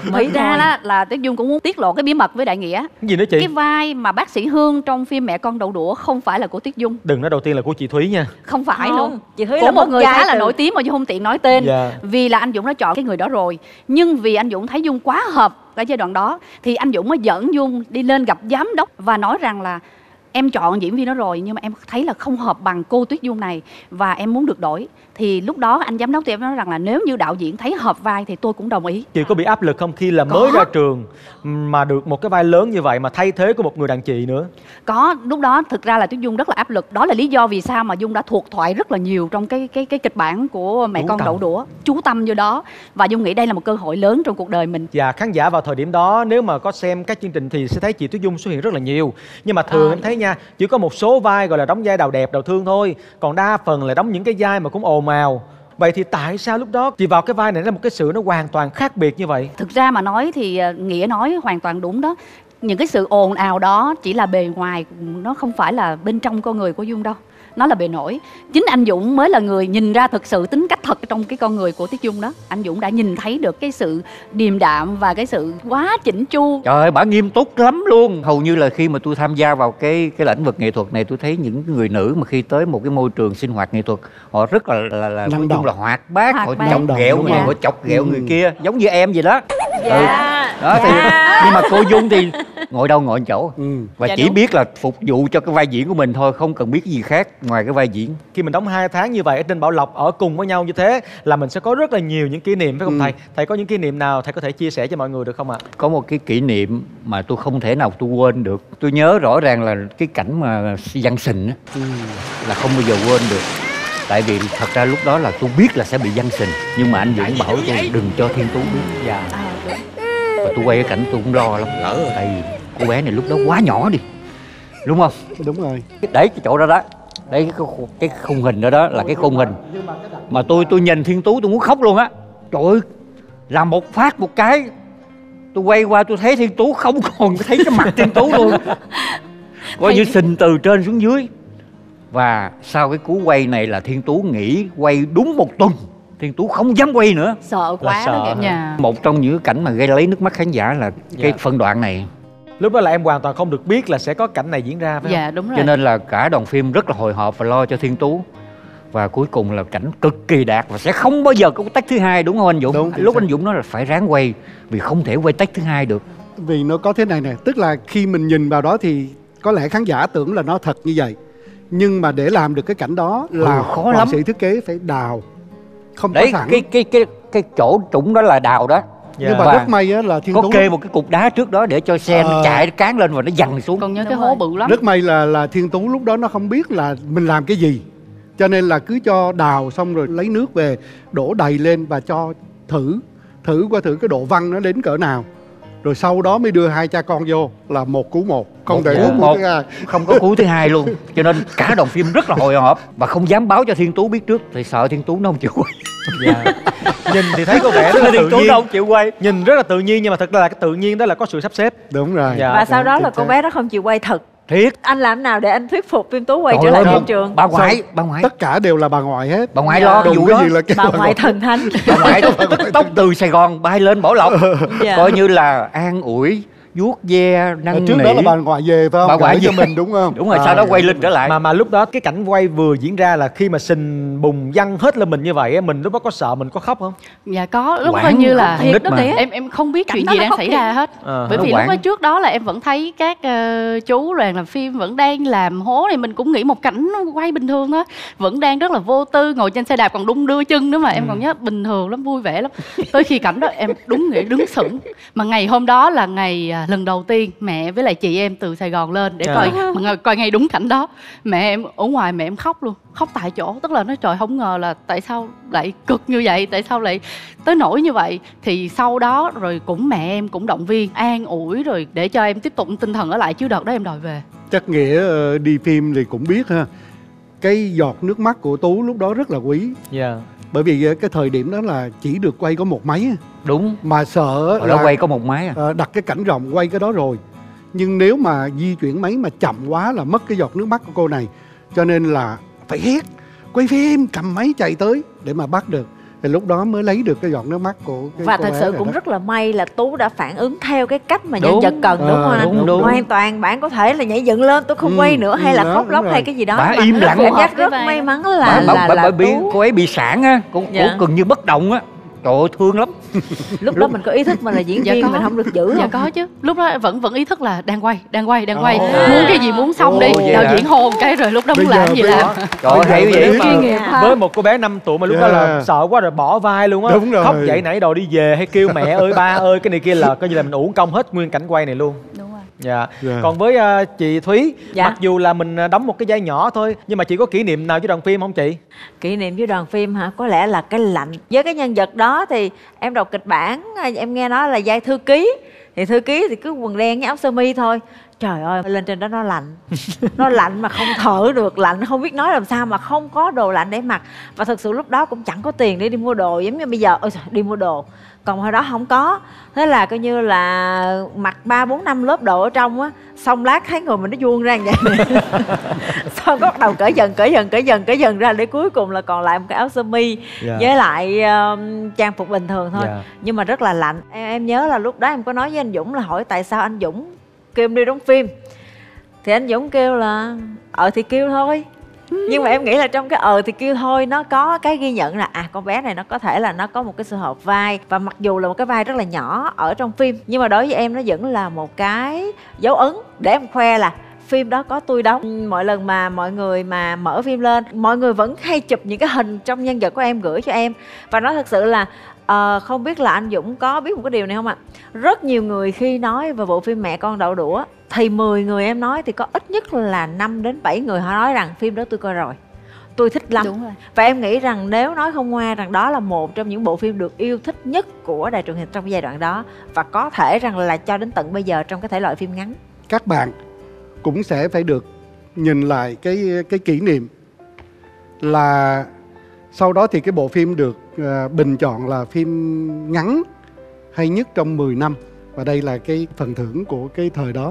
ra là, là Tuyết Dung cũng muốn tiết lộ cái bí mật với Đại Nghĩa. Cái gì nữa chị? Cái vai mà bác sĩ Hương trong phim Mẹ Con Đậu Đũa không phải là của Tuyết Dung. Đừng nói đầu tiên là của chị Thúy nha. Không phải Không, luôn. chị Thúy của là một mất người vai khá là từ- nổi tiếng mà Dung không tiện nói tên. Dạ. Vì là anh Dũng đã chọn cái người đó rồi. Nhưng vì anh Dũng thấy Dung quá hợp cái giai đoạn đó, thì anh Dũng mới dẫn Dung đi lên gặp giám đốc và nói rằng là em chọn diễn viên đó rồi nhưng mà em thấy là không hợp bằng cô Tuyết Dung này và em muốn được đổi. Thì lúc đó anh giám đốc thì em nói rằng là nếu như đạo diễn thấy hợp vai thì tôi cũng đồng ý. Chị có bị áp lực không khi là Có. mới ra trường mà được một cái vai lớn như vậy mà thay thế của một người đàn chị nữa? Có, lúc đó thực ra là Tuyết Dung rất là áp lực. Đó là lý do vì sao mà Dung đã thuộc thoại rất là nhiều trong cái cái cái kịch bản của Mẹ Chú Con tâm. Đậu Đũa, chú tâm vô đó. Và Dung nghĩ đây là một cơ hội lớn trong cuộc đời mình. Và khán giả vào thời điểm đó nếu mà có xem các chương trình thì sẽ thấy chị Tuyết Dung xuất hiện rất là nhiều. Nhưng mà thường À. em thấy nha, chỉ có một số vai gọi là đóng vai đào đẹp, đào thương thôi. Còn đa phần là đóng những cái vai mà cũng ồn ào. Vậy thì tại sao lúc đó chị vào cái vai này là một cái sự nó hoàn toàn khác biệt như vậy? Thực ra mà nói thì ờ, Nghĩa nói hoàn toàn đúng đó. Những cái sự ồn ào đó chỉ là bề ngoài, nó không phải là bên trong con người của Dung đâu. Nó là bề nổi. Chính anh Dũng mới là người nhìn ra thực sự tính cách thật trong cái con người của Tuyết Dung đó. Anh Dũng đã nhìn thấy được cái sự điềm đạm và cái sự quá chỉnh chu. Trời ơi, bả nghiêm túc lắm luôn. Hầu như là khi mà tôi tham gia vào cái cái lĩnh vực nghệ thuật này, tôi thấy những người nữ mà khi tới một cái môi trường sinh hoạt nghệ thuật, họ rất là là, là nói chung là hoạt bát, Hoạt họ bát. chọc ghẹo Đúng người, rồi. họ chọc ghẹo Ừ. người kia, giống như em vậy đó. Dạ. Đó thì Dạ. nhưng mà cô Dung thì ngồi đâu ngồi chỗ Ừ. và Dạ, chỉ đúng. biết là phục vụ cho cái vai diễn của mình thôi, không cần biết cái gì khác ngoài cái vai diễn. Khi mình đóng hai tháng như vậy ở trên Bảo Lộc ở cùng với nhau như thế là mình sẽ có rất là nhiều những kỷ niệm phải không Ừ. thầy? Thầy có những kỷ niệm nào thầy có thể chia sẻ cho mọi người được không ạ? Có một cái kỷ niệm mà tôi không thể nào tôi quên được. Tôi nhớ rõ ràng là cái cảnh mà giăng sình á, Ừ. là không bao giờ quên được. Tại vì thật ra lúc đó là tôi biết là sẽ bị giăng sình, nhưng mà anh Dũng bảo tôi đừng cho Thiên Tú biết. Dạ. Và tôi quay cái cảnh tôi cũng lo lắm. Tại vì cô bé này lúc đó quá nhỏ đi, đúng không? Đúng rồi. Đấy cái chỗ đó đó, đấy cái, khu- cái khung hình đó đó là cái khung hình mà tôi tôi nhìn Thiên Tú tôi muốn khóc luôn á. Trời ơi, làm một phát một cái tôi quay qua tôi thấy Thiên Tú không còn thấy cái mặt Thiên Tú luôn, coi như sình từ trên xuống dưới. Và sau cái cú quay này là Thiên Tú nghỉ quay đúng một tuần, Thiên Tú không dám quay nữa. Sợ quá sợ đó hả? kìa. Dạ. Một trong những cảnh mà gây lấy nước mắt khán giả là cái Dạ. phân đoạn này. Lúc đó là em hoàn toàn không được biết là sẽ có cảnh này diễn ra phải không? Dạ đúng rồi. Cho nên là cả đoàn phim rất là hồi hộp và lo cho Thiên Tú. Và cuối cùng là cảnh cực kỳ đạt và sẽ không bao giờ có cái tách thứ hai, đúng không anh Dũng? Đúng, Lúc chính anh Dũng nói là phải ráng quay vì không thể quay tách thứ hai được. Vì nó có thế này nè, tức là khi mình nhìn vào đó thì có lẽ khán giả tưởng là nó thật như vậy. Nhưng mà để làm được cái cảnh đó là Ừ, khó họa lắm. sĩ thiết kế phải đào, không Đấy, có sẵn. cái cái cái cái chỗ trũng đó là đào đó. Dạ. Nhưng mà Và rất may á, là Thiên có Tú kê một cái cục đá trước đó để cho xe nó Ờ. chạy cán lên và nó dằn xuống. Còn nhớ cái Đúng hố rồi. bự lắm. rất may là là Thiên Tú lúc đó nó không biết là mình làm cái gì, cho nên là cứ cho đào xong rồi lấy nước về đổ đầy lên và cho thử thử qua thử cái độ văng nó đến cỡ nào, rồi sau đó mới đưa hai cha con vô là một cứu một, không Một thể cứu cứu một. thứ hai. Không có cú thứ hai luôn. Cho nên cả đoàn phim rất là hồi hộp và không dám báo cho Thiên Tú biết trước thì sợ Thiên Tú nó không chịu quay. Dạ. Nhìn thì thấy có vẻ rất là Thiên tự Tú nhiên, nó không chịu quay. nhìn rất là tự nhiên nhưng mà thật ra là cái tự nhiên đó là có sự sắp xếp. Đúng rồi. Dạ. Và sau đó là chính cô xác. bé đó không chịu quay thật. Thiệt. Anh làm nào để anh thuyết phục Thiên Tú quay Trời trở lại ơi, phim trường? bà ngoại, bà ngoại. Tất cả đều là bà ngoại hết. Bà ngoại Dạ. lo cái Đùng vụ cái đó. gì là cái Bà ngoại thần thánh. Bà ngoại tức tốc từ Sài Gòn bay lên Bảo Lộc, Dạ. coi như là an ủi, vuốt ve, năn Trước nỉ. đó là bà ngoại về phải không? Bà ngoại Gửi cho về. mình đúng không? Đúng rồi, À, sau đó quay lưng trở lại. Mà mà lúc đó cái cảnh quay vừa diễn ra là khi mà sình bùng văng hết lên mình như vậy á, mình lúc đó có sợ, mình có khóc không? Dạ có, lúc Quảng coi như là con nít mà. em em không biết Cảnh chuyện đó gì nó đang khóc xảy thiệt. ra hết. Ờ. Bởi Nó vì quảng. lúc đó trước đó là em vẫn thấy các ờ, chú đoàn làm phim vẫn đang làm hố này, mình cũng nghĩ một cảnh nó quay bình thường thôi, vẫn đang rất là vô tư, ngồi trên xe đạp còn đung đưa chân nữa mà em còn nhớ bình thường lắm, vui vẻ lắm. Tới khi cảnh đó em đúng nghĩ đứng sững. Mà ngày hôm đó là ngày à, lần đầu tiên mẹ với lại chị em từ Sài Gòn lên để À. coi mà ngồi- coi ngay đúng cảnh đó. Mẹ em ở ngoài mẹ em khóc luôn, khóc tại chỗ, tức là nói trời không ngờ là tại sao lại cực như vậy, tại sao lại tới nỗi như vậy. Thì sau đó rồi cũng mẹ em cũng động viên an ủi rồi để cho em tiếp tục tinh thần ở lại, chứ đợt đó em đòi về. Chắc Nghĩa ờ, đi phim thì cũng biết ha. Cái giọt nước mắt của Tú lúc đó rất là quý. Dạ. Bởi vì ờ, cái thời điểm đó là chỉ được quay có một máy á. Đúng. Mà sợ Hồi đó quay có một máy à. ờ, đặt cái cảnh rộng quay cái đó rồi. Nhưng nếu mà di chuyển máy mà chậm quá là mất cái giọt nước mắt của cô này. Cho nên là phải hét, quay phim, cầm máy chạy tới để mà bắt được. Thì lúc đó mới lấy được cái giọt nước mắt của cái và cô thật bé sự này cũng đó. rất là may là Tú đã phản ứng theo cái cách mà nhân Đúng. vật cần, đúng À, không anh? đúng, đúng. Hoàn toàn bạn có thể là nhảy dựng lên, tôi không Ừ, quay nữa, ừ, hay là đó, khóc đúng lóc rồi. hay cái gì đó. Bà mà im lặng. cảm giác Phù hợp rất với may vai. mắn bà, là bà, là, bà, là bà bị Tú. cô ấy bị sản á, cô, Dạ. cô gần như bất động á. Trời ơi, thương lắm. Lúc đó mình có ý thức mình là diễn Dạ viên, có. mình không được giữ Dạ không? có chứ. Lúc đó vẫn vẫn ý thức là đang quay, đang quay, đang quay. Ồ. Muốn cái gì muốn xong Ồ, đi. vậy Đạo hả? diễn hồn cái rồi lúc đó Bây muốn làm giờ- gì bây làm. giờ- Trời ơi, hay Bây giờ vậy. biết Chuyên mà. nghiệp ha. Với một cô bé năm tuổi mà lúc đó là Yeah. sợ quá rồi bỏ vai luôn á. Đúng rồi. Khóc dậy nãy đồ đi về hay kêu mẹ ơi ba ơi cái này kia là coi như là mình uổng công hết nguyên cảnh quay này luôn. Đúng rồi. Dạ. Dạ. Còn với ờ, chị Thúy, Dạ. mặc dù là mình đóng một cái vai nhỏ thôi, nhưng mà chị có kỷ niệm nào với đoàn phim không chị? Kỷ niệm với đoàn phim hả? Có lẽ là cái lạnh. Với cái nhân vật đó thì em đọc kịch bản, em nghe nói là vai thư ký. Thì thư ký thì cứ quần đen với áo sơ mi thôi. Trời ơi, lên trên đó nó lạnh. Nó lạnh mà không thở được, lạnh không biết nói làm sao mà không có đồ lạnh để mặc. Và thực sự lúc đó cũng chẳng có tiền để đi mua đồ, giống như bây giờ ôi trời, đi mua đồ. Còn hồi đó không có. Thế là coi như là mặc ba bốn năm lớp đồ ở trong á, xong lát thấy người mình nó vuông ra như vậy. Xong bắt đầu cởi dần cởi dần cởi dần cởi dần ra để cuối cùng là còn lại một cái áo sơ mi Dạ. với lại um, trang phục bình thường thôi. Dạ. Nhưng mà rất là lạnh. Em, em nhớ là lúc đó em có nói với anh Dũng là hỏi tại sao anh Dũng kêu em đi đóng phim. Thì anh Dũng kêu là ờ thì kêu thôi. Nhưng mà em nghĩ là trong cái ờ thì kêu thôi nó có cái ghi nhận là à con bé này nó có thể là nó có một cái sự hợp vai, và mặc dù là một cái vai rất là nhỏ ở trong phim nhưng mà đối với em nó vẫn là một cái dấu ấn để em khoe là phim đó có tôi đóng. Mọi lần mà mọi người mà mở phim lên, mọi người vẫn hay chụp những cái hình trong nhân vật của em gửi cho em. Và nói thật sự là ờ, không biết là anh Dũng có biết một cái điều này không ạ? Rất nhiều người khi nói về bộ phim Mẹ Con Đậu Đũa thì mười người em nói thì có ít nhất là năm đến bảy người họ nói rằng phim đó tôi coi rồi, tôi thích lắm. Đúng rồi. Và em nghĩ rằng nếu nói không ngoa rằng đó là một trong những bộ phim được yêu thích nhất của đài truyền hình trong cái giai đoạn đó, và có thể rằng là cho đến tận bây giờ trong cái thể loại phim ngắn. Các bạn cũng sẽ phải được nhìn lại cái cái kỷ niệm là sau đó thì cái bộ phim được uh, bình chọn là phim ngắn hay nhất trong mười năm, và đây là cái phần thưởng của cái thời đó.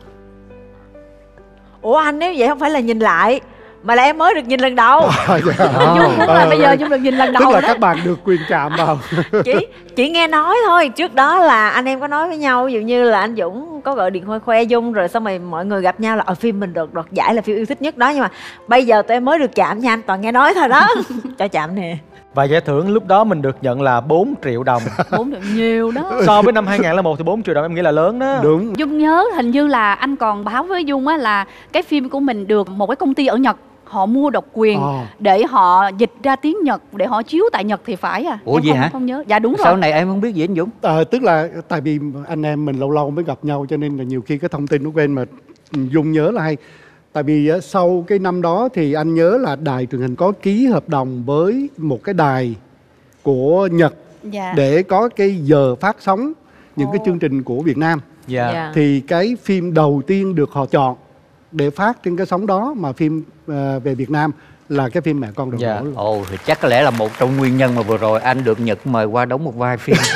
Ủa anh, nếu vậy không phải là nhìn lại mà là em mới được nhìn lần đầu. À, dạ. Dung cũng là Ờ, bây giờ Dung được nhìn lần Tức đầu là đó. các bạn được quyền chạm vào. chỉ chỉ nghe nói thôi. Trước đó là anh em có nói với nhau, ví dụ như là anh Dũng có gọi điện khoe khoe Dung, rồi xong rồi mọi người gặp nhau là ở phim mình được đoạt giải là phim yêu thích nhất đó. Nhưng mà bây giờ tụi em mới được chạm nha anh, toàn nghe nói thôi đó. Cho chạm nè. Và giải thưởng lúc đó mình được nhận là bốn triệu đồng. Bốn được nhiều đó. So với năm hai không không một thì bốn triệu đồng em nghĩ là lớn đó. Đúng. Dung nhớ hình như là anh còn báo với Dung á là cái phim của mình được một cái công ty ở Nhật họ mua độc quyền Ồ. để họ dịch ra tiếng Nhật để họ chiếu tại Nhật thì phải à. Ủa Em gì không, hả? không nhớ. Dạ đúng rồi. Sau này em không biết gì anh Dũng. À, tức là tại vì anh em mình lâu lâu mới gặp nhau cho nên là nhiều khi cái thông tin nó quên, mà Dung nhớ là hay. Tại vì á, sau cái năm đó thì anh nhớ là đài truyền hình có ký hợp đồng với một cái đài của Nhật Dạ. để có cái giờ phát sóng những cái Ồ. chương trình của Việt Nam. Dạ. Dạ. Thì cái phim đầu tiên được họ chọn để phát trên cái sóng đó mà phim ờ, về Việt Nam là cái phim Mẹ Con Đậu Dạ. Đũa luôn. Ồ, thì chắc có lẽ là một trong nguyên nhân mà vừa rồi anh được Nhật mời qua đóng một vai phim.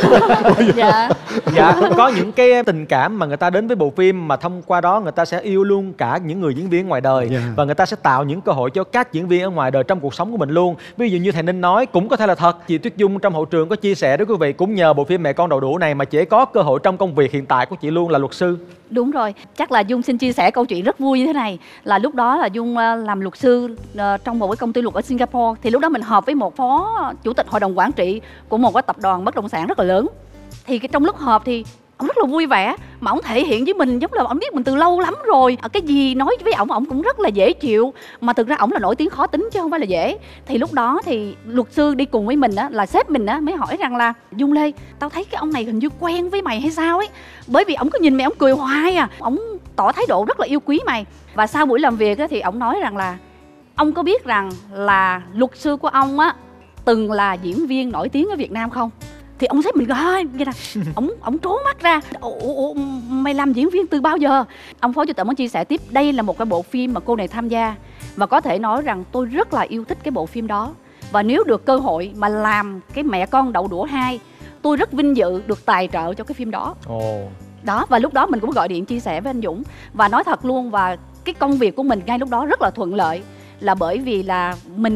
Dạ. Dạ, có những cái tình cảm mà người ta đến với bộ phim mà thông qua đó người ta sẽ yêu luôn cả những người diễn viên ngoài đời. Yeah. Và người ta sẽ tạo những cơ hội cho các diễn viên ở ngoài đời trong cuộc sống của mình luôn. Ví dụ như thầy Ninh nói cũng có thể là thật. Chị Tuyết Dung trong hậu trường có chia sẻ với quý vị, cũng nhờ bộ phim Mẹ Con Đậu Đũa này mà chị có cơ hội trong công việc hiện tại của chị luôn là luật sư. Đúng rồi, chắc là Dung xin chia sẻ câu chuyện rất vui như thế này. Là lúc đó là Dung ờ, làm luật sư ờ, trong một cái công ty luật ở Singapore. Thì lúc đó mình họp với một phó chủ tịch hội đồng quản trị của một cái tập đoàn bất động sản rất là lớn. Thì cái trong lúc họp thì ông rất là vui vẻ, mà ông thể hiện với mình giống là ông biết mình từ lâu lắm rồi. Cái gì nói với ổng ổng cũng rất là dễ chịu, mà thực ra ổng là nổi tiếng khó tính chứ không phải là dễ. Thì lúc đó thì luật sư đi cùng với mình á, là sếp mình á, mới hỏi rằng là Dung Lê, tao thấy cái ông này hình như quen với mày hay sao ấy, bởi vì ổng cứ nhìn mày ổng cười hoài à, ổng tỏ thái độ rất là yêu quý mày. Và sau buổi làm việc á, thì ổng nói rằng là ông có biết rằng là luật sư của ông á từng là diễn viên nổi tiếng ở Việt Nam không? Thì ông sếp mình gọi vậy nè, ông ông trố mắt ra. Ủa, ủa, mày làm diễn viên từ bao giờ? Ông phó chủ tịch mới chia sẻ tiếp, đây là một cái bộ phim mà cô này tham gia, và có thể nói rằng tôi rất là yêu thích cái bộ phim đó. Và nếu được cơ hội mà làm cái Mẹ Con Đậu Đũa hai, tôi rất vinh dự được tài trợ cho cái phim đó. Ồ. Đó, và lúc đó mình cũng gọi điện chia sẻ với anh Dũng. Và nói thật luôn, và cái công việc của mình ngay lúc đó rất là thuận lợi, là bởi vì là mình được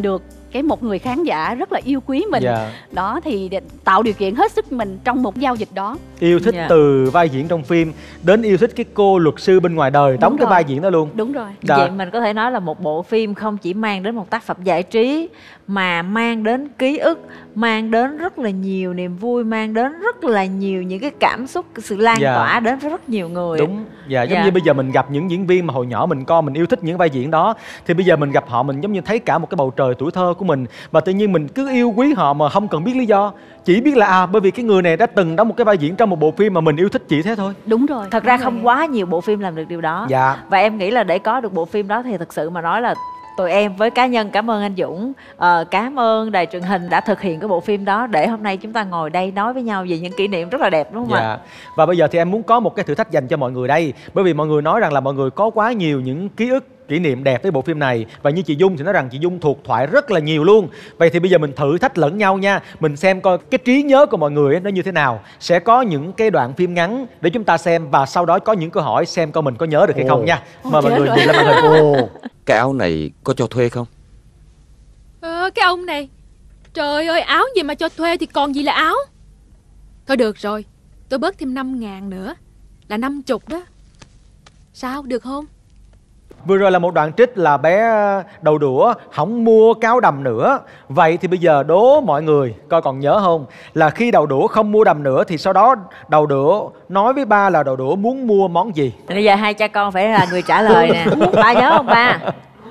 cái một người khán giả rất là yêu quý mình. Dạ. Đó thì để tạo điều kiện hết sức mình trong một giao dịch đó. Yêu thích Dạ. từ vai diễn trong phim đến yêu thích cái cô luật sư bên ngoài đời đóng Đúng cái rồi. vai diễn đó luôn. Đúng rồi. Dạ. Vậy mình có thể nói là một bộ phim không chỉ mang đến một tác phẩm giải trí mà mang đến ký ức, mang đến rất là nhiều niềm vui, mang đến rất là nhiều những cái cảm xúc, sự lan Dạ. tỏa đến với rất nhiều người. Đúng, dạ giống Dạ. như bây giờ mình gặp những diễn viên mà hồi nhỏ mình coi mình yêu thích những vai diễn đó, thì bây giờ mình gặp họ mình giống như thấy cả một cái bầu trời tuổi thơ của mình, và tự nhiên mình cứ yêu quý họ mà không cần biết lý do, chỉ biết là à bởi vì cái người này đã từng đóng một cái vai diễn trong một bộ phim mà mình yêu thích, chỉ thế thôi. Đúng rồi. Thật ra Đúng không rồi. quá nhiều bộ phim làm được điều đó. Dạ. Và em nghĩ là để có được bộ phim đó thì thực sự mà nói là tụi em với cá nhân cảm ơn anh Dũng, ờ, cảm ơn đài truyền hình đã thực hiện cái bộ phim đó để hôm nay chúng ta ngồi đây nói với nhau về những kỷ niệm rất là đẹp, đúng không ạ? Dạ. Và bây giờ thì em muốn có một cái thử thách dành cho mọi người đây, bởi vì mọi người nói rằng là mọi người có quá nhiều những ký ức kỷ niệm đẹp với bộ phim này, và như chị Dung thì nói rằng chị Dung thuộc thoại rất là nhiều luôn. Vậy thì bây giờ mình thử thách lẫn nhau nha, mình xem coi cái trí nhớ của mọi người ấy, nó như thế nào. Sẽ có những cái đoạn phim ngắn để chúng ta xem, và sau đó có những câu hỏi xem coi mình có nhớ được hay không nha. Mời mọi người nhìn lên màn hình. Cái áo này có cho thuê không? Ờ, cái ông này, trời ơi, áo gì mà cho thuê thì còn gì là áo. Thôi được rồi, tôi bớt thêm năm ngàn nữa là năm chục đó. Sao, được không? Vừa rồi là một đoạn trích là bé đầu đũa không mua cáo đầm nữa. Vậy thì bây giờ đố mọi người coi còn nhớ không, là khi đầu đũa không mua đầm nữa thì sau đó đầu đũa nói với ba là đầu đũa muốn mua món gì? Bây giờ hai cha con phải là người trả lời nè. Ba nhớ không ba?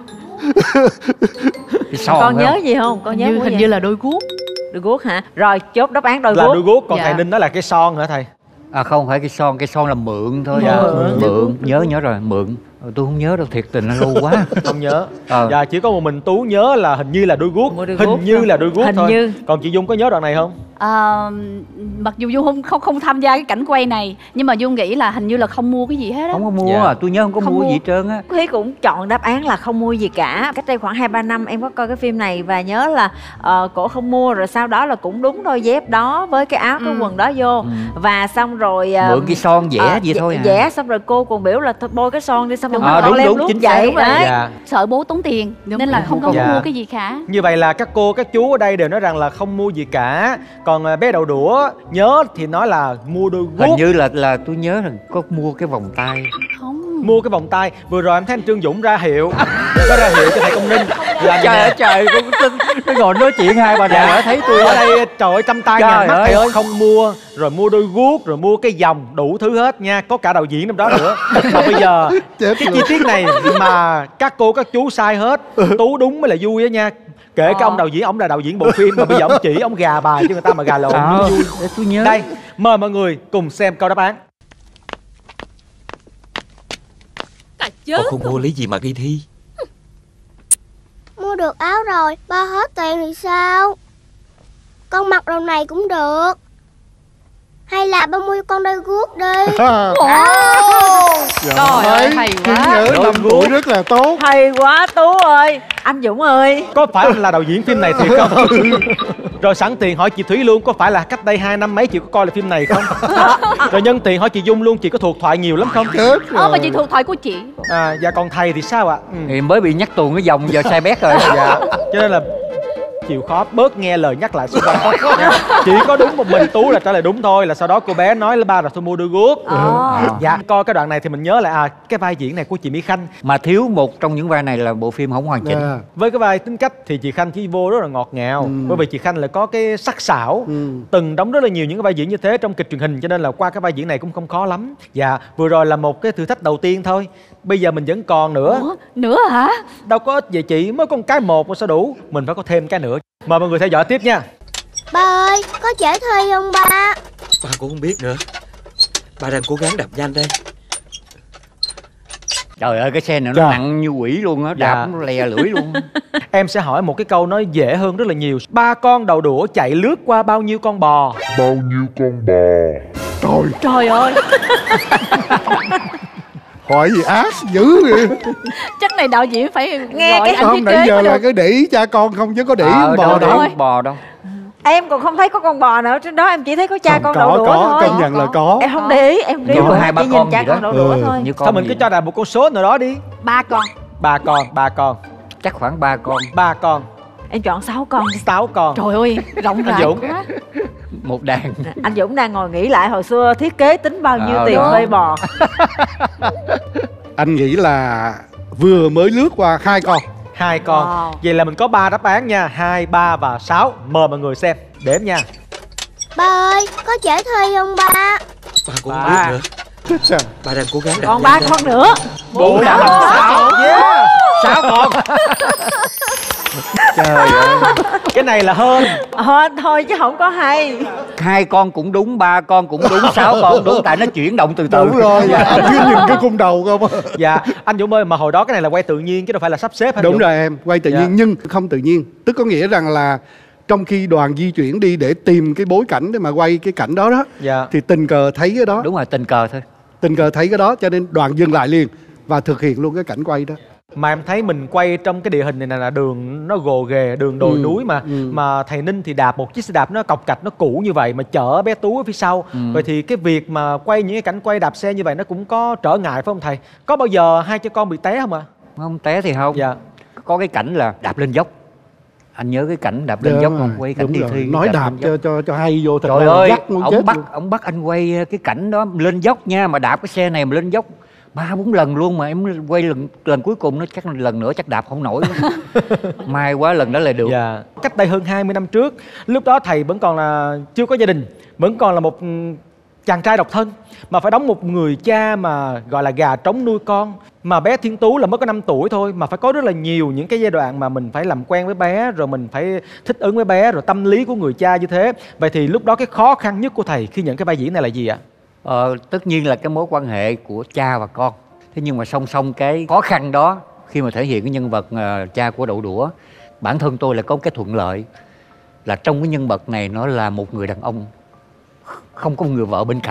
Con nhớ gì không? Con nhớ như, của hình gì? như là đôi guốc. Đôi guốc hả? Rồi chốt đáp án đôi Là guốc. đôi guốc, còn Dạ. thầy Ninh nói là cái son hả thầy? À không phải cái son, cái son là mượn thôi. Dạ. Mượn, mượn. Nhớ nhớ rồi, mượn. Ờ, tôi không nhớ đâu, thiệt tình nó lâu quá. Không nhớ. Ờ. Dạ chỉ có một mình Tú nhớ là hình như là đôi guốc. Mua đôi Hình guốc như thôi. là đôi guốc Hình thôi. như. Còn chị Dung có nhớ đoạn này không? À, mặc dù Dung không không không tham gia cái cảnh quay này, nhưng mà Dung nghĩ là hình như là không mua cái gì hết á. Không có mua, Dạ. à, tôi nhớ không có Không mua mua. gì hết trơn á. Thúy cũng chọn đáp án là không mua gì cả. Cách đây khoảng hai ba năm em có coi cái phim này và nhớ là uh, cổ không mua, rồi sau đó là cũng đúng đôi dép đó với cái áo cái Ừ. quần đó vô. Ừ. Và xong rồi uh, Mượn cái son vẽ ờ, vậy thôi à. Vẽ xong rồi cô còn biểu là thôi bôi cái son đi, xong rồi À, con đúng, lem đúng, luốc chính xác, vậy đúng rồi. đấy. Dạ. Sợ bố tốn tiền nên là không có Dạ. mua cái gì cả. Như vậy là các cô, các chú ở đây đều nói rằng là không mua gì cả. Còn à, bé đầu đũa nhớ thì nói là mua đôi Hình guốc. như là là tôi nhớ là có mua cái vòng tay. Không. Mua cái vòng tay. Vừa rồi em thấy anh Trương Dũng ra hiệu, có ra hiệu cho thầy Công Ninh là Trời ơi trời, con tin nó ngồi nói chuyện hai bà dạ. đã thấy tôi Ở đây trời ơi trăm tay Trời ngàn mắt ơi. thầy ơi, không mua, rồi mua đôi guốc, rồi mua cái vòng, đủ thứ hết nha, có cả đạo diễn trong đó nữa. Mà bây giờ Chết cái luôn. chi tiết này mà các cô các chú sai hết, Tú đúng mới là vui á nha. Kể cái ông đạo diễn, ông là đạo diễn bộ phim mà bây giờ ông chỉ ông gà bài cho người ta mà gà lộn à, mới vui. để tôi nhớ. Đây, mời mọi người cùng xem câu đáp án. Cả chứ. Con không mua lý gì mà đi thi. Mua được áo rồi, ba hết tiền thì sao? Con mặc đồ này cũng được. Hay là ba mua cho con đôi guốc đi. Trời Trời ơi, hay trí quá. nhớ Đôi năm guốc. tuổi rất là tốt. Hay quá Tú ơi. Anh Dũng ơi. Có phải anh là đạo diễn phim này thiệt không? Rồi sẵn tiền hỏi chị Thúy luôn, có phải là cách đây hai năm mấy chị có coi là phim này không? Rồi nhân tiền hỏi chị Dung luôn, chị có thuộc thoại nhiều lắm không? Chết Ờ mà rồi. chị thuộc thoại của chị. À, dạ còn thầy thì sao ạ? Ừ. Thì mới bị nhắc tuồng cái vòng giờ sai bét rồi. Dạ, cho nên là chịu khó bớt nghe lời nhắc lại xung quanh. Nha. Chỉ có đúng một mình Tú là trả lời đúng thôi, là sau đó cô bé nói là ba là tôi mua đôi guốc. Ờ. Dạ, coi cái đoạn này thì mình nhớ là à, cái vai diễn này của chị Mỹ Khanh. Mà thiếu một trong những vai này là bộ phim không hoàn chỉnh. Dạ. Với cái vai tính cách thì chị Khanh chỉ vô rất là ngọt ngào. Ừ. Bởi vì chị Khanh lại có cái sắc sảo. Ừ. Từng đóng rất là nhiều những cái vai diễn như thế trong kịch truyền hình, cho nên là qua cái vai diễn này cũng không khó lắm. Dạ, vừa rồi là một cái thử thách đầu tiên thôi. Bây giờ mình vẫn còn nữa. Ủa, nữa hả? Đâu có ít vậy chị, mới có một cái một mà sao đủ. Mình phải có thêm cái nữa. Mời mọi người theo dõi tiếp nha. Ba ơi, có trễ thi không ba? Ba cũng không biết nữa. Ba đang cố gắng đạp nhanh đây. Trời ơi cái xe này nó Dạ. nặng như quỷ luôn á, Dạ. đạp nó lè lưỡi luôn. Em sẽ hỏi một cái câu nó dễ hơn rất là nhiều. Ba con đầu đũa chạy lướt qua bao nhiêu con bò? Bao nhiêu con bò? Trời, Trời ơi, hỏi gì ác dữ vậy. chắc này đạo diễn phải Nghe gọi cái- anh Không, thiết nãy kế giờ mới là được. cái đĩ cha con không chứ có đĩ Ờ, bò đâu, đâu. đâu, bò đâu. Em còn không thấy có con bò nào trên đó, em chỉ thấy có cha Không, con có, đậu đũa có, thôi. công nhận là có. Em không để ý, em để Chỉ ý có mà hai ba chỉ con nhìn cha gì con đó. đậu đũa Ừ. thôi. Như con Sao mình gì cứ đó. cho là một con số nào đó đi. Ba con. Ba con, ba con, Chắc khoảng ba con. ba con. Em chọn sáu con đi. Sáu con. Trời ơi, rộng rãi Dũng. quá. Một đàn. Anh Dũng đang ngồi nghĩ lại hồi xưa thiết kế tính bao nhiêu Ờ, tiền đó. thuê bò. Anh nghĩ là vừa mới lướt qua hai con. Hai con. Wow. Vậy là mình có ba đáp án nha, hai, ba và sáu. Mời mọi người xem, đếm nha. Ba ơi, có trễ thi không ba? Ba cũng không Ba. biết nữa. Ba đang cố gắng đặt Còn nhanh ba đây. con nữa. Bốn, năm, sáu. Yeah. Sáu con. Trời ơi. Cái này là hơn. Hên thôi chứ không có hay. Hai con cũng đúng, ba con cũng đúng, sáu con cũng đúng. Tại nó chuyển động từ từ. Đúng rồi, anh cứ nhìn cái khung đầu không à. Dạ, anh Dũng ơi, mà hồi đó cái này là quay tự nhiên chứ đâu phải là sắp xếp hả? Đúng Dũng? rồi em, quay tự Dạ. nhiên nhưng không tự nhiên. Tức có nghĩa rằng là trong khi đoàn di chuyển đi để tìm cái bối cảnh để mà quay cái cảnh đó đó, Dạ. thì tình cờ thấy cái đó. Đúng rồi, tình cờ thôi. Tình cờ thấy cái đó cho nên đoàn dừng lại liền và thực hiện luôn cái cảnh quay đó. Mà em thấy mình quay trong cái địa hình này là đường nó gồ ghề, đường đồi Ừ, núi mà ừ. mà thầy Ninh thì đạp một chiếc xe đạp nó cọc cạch, nó cũ như vậy mà chở bé Tú ở phía sau. Ừ. Vậy thì cái việc mà quay những cái cảnh quay đạp xe như vậy nó cũng có trở ngại phải không thầy? Có bao giờ hai cha con bị té không ạ? Không té thì không. Dạ. Có cái cảnh là đạp lên dốc. Anh nhớ cái cảnh đạp lên Đúng dốc rồi, không? Quay cảnh đúng đi rồi. thi. Nói đạp lên cho dốc. cho cho hay vô thật Trời ra là ơi, dắt muốn ông chết bắt luôn. ông bắt anh quay cái cảnh đó lên dốc nha, mà đạp cái xe này mà lên dốc ba bốn lần luôn, mà em quay lần lần cuối cùng nó chắc là lần nữa chắc đạp không nổi. May quá lần đó là được. Dạ. Cách đây hơn hai mươi năm trước, lúc đó thầy vẫn còn là chưa có gia đình, vẫn còn là một ừ, chàng trai độc thân mà phải đóng một người cha mà gọi là gà trống nuôi con. Mà bé Thiên Tú là mới có năm tuổi thôi mà phải có rất là nhiều những cái giai đoạn mà mình phải làm quen với bé, rồi mình phải thích ứng với bé, rồi tâm lý của người cha như thế. Vậy thì lúc đó cái khó khăn nhất của thầy khi nhận cái vai diễn này là gì ạ? Ờ, tất nhiên là cái mối quan hệ của cha và con. Thế nhưng mà song song cái khó khăn đó, khi mà thể hiện cái nhân vật uh, cha của đậu đũa, bản thân tôi là có cái thuận lợi là trong cái nhân vật này nó là một người đàn ông không có người vợ bên cạnh,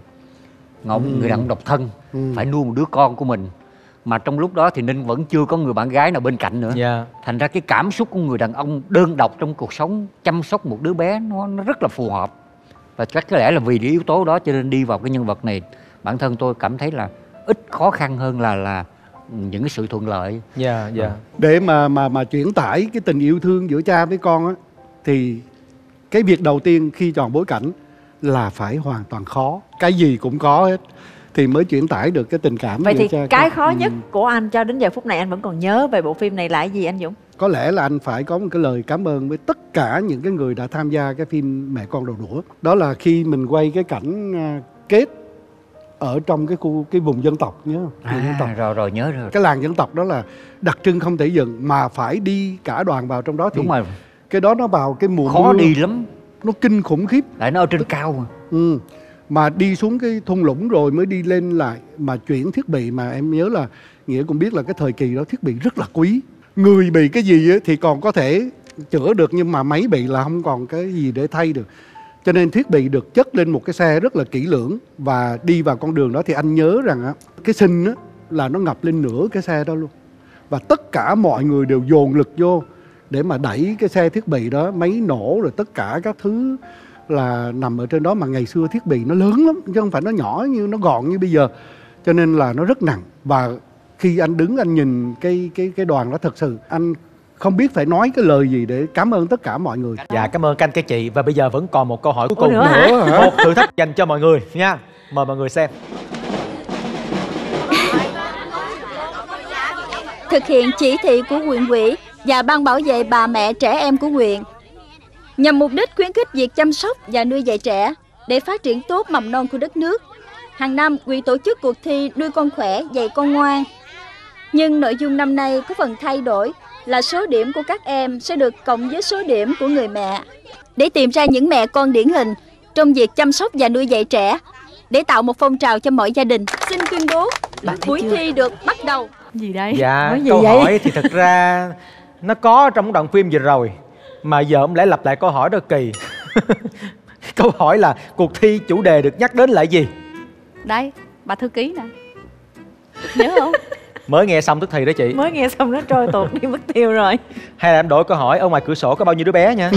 ngọc Ừ. người đàn ông độc thân, Ừ. phải nuôi một đứa con của mình. Mà trong lúc đó thì Ninh vẫn chưa có người bạn gái nào bên cạnh nữa. Dạ. Thành ra cái cảm xúc của người đàn ông đơn độc trong cuộc sống chăm sóc một đứa bé nó, nó rất là phù hợp. Và chắc có lẽ là vì cái yếu tố đó cho nên đi vào cái nhân vật này, bản thân tôi cảm thấy là ít khó khăn hơn là là những cái sự thuận lợi. Dạ, dạ. Để mà mà mà chuyển tải cái tình yêu thương giữa cha với con á, thì cái việc đầu tiên khi chọn bối cảnh là phải hoàn toàn khó, cái gì cũng có hết thì mới chuyển tải được cái tình cảm. Vậy giữa thì cha cái con. khó Ừ. nhất của anh cho đến giờ phút này anh vẫn còn nhớ về bộ phim này là cái gì anh Dũng? Có lẽ là anh phải có một cái lời cảm ơn với tất cả những cái người đã tham gia cái phim Mẹ Con Đậu Đũa. Đó là khi mình quay cái cảnh à, kết ở trong cái khu cái vùng dân tộc nhớ không? Vùng dân tộc. À, rồi rồi nhớ rồi. Cái làng dân tộc đó là đặc trưng không thể dừng mà phải đi cả đoàn vào trong đó thì Đúng rồi, cái đó nó vào cái mùa khó mưa, đi lắm. nó kinh khủng khiếp. Tại nó ở trên cao mà. Ừ. Mà đi xuống cái thung lũng rồi mới đi lên lại mà chuyển thiết bị, mà em nhớ là Nghĩa cũng biết là cái thời kỳ đó thiết bị rất là quý. Người bị cái gì á thì còn có thể chữa được nhưng mà máy bị là không còn cái gì để thay được. Cho nên thiết bị được chất lên một cái xe rất là kỹ lưỡng và đi vào con đường đó thì anh nhớ rằng á, cái sinh á là nó ngập lên nửa cái xe đó luôn. Và tất cả mọi người đều dồn lực vô để mà đẩy cái xe thiết bị đó, máy nổ rồi tất cả các thứ là nằm ở trên đó. Mà ngày xưa thiết bị nó lớn lắm chứ không phải nó nhỏ như nó gọn như bây giờ, cho nên là nó rất nặng. Và khi anh đứng anh nhìn cái cái cái đoàn đó, thật sự anh không biết phải nói cái lời gì để cảm ơn tất cả mọi người. Dạ, cảm ơn các anh các chị. Và bây giờ vẫn còn một câu hỏi cuối Ủa cùng nữa hả? Nữa hả? một thử thách dành cho mọi người nha. Mời mọi người xem. Thực hiện chỉ thị của huyện ủy và ban bảo vệ bà mẹ trẻ em của huyện, nhằm mục đích khuyến khích việc chăm sóc và nuôi dạy trẻ để phát triển tốt mầm non của đất nước. Hàng năm, huyện tổ chức cuộc thi nuôi con khỏe, dạy con ngoan. Nhưng nội dung năm nay có phần thay đổi là số điểm của các em sẽ được cộng với số điểm của người mẹ, để tìm ra những mẹ con điển hình trong việc chăm sóc và nuôi dạy trẻ, để tạo một phong trào cho mọi gia đình. Xin tuyên bố buổi thi được bắt đầu. Gì đây? Dạ, Nói gì câu vậy? hỏi thì thật ra nó có trong đoạn phim vừa rồi mà giờ ông lẽ lặp lại câu hỏi đó kỳ. Câu hỏi là cuộc thi chủ đề được nhắc đến là gì? Đây, bà thư ký nè. Nhớ không? Mới nghe xong tức thì đó chị. Mới nghe xong nó trôi tuột đi mất tiêu rồi. Hay là em đổi câu hỏi ở ngoài cửa sổ có bao nhiêu đứa bé nha.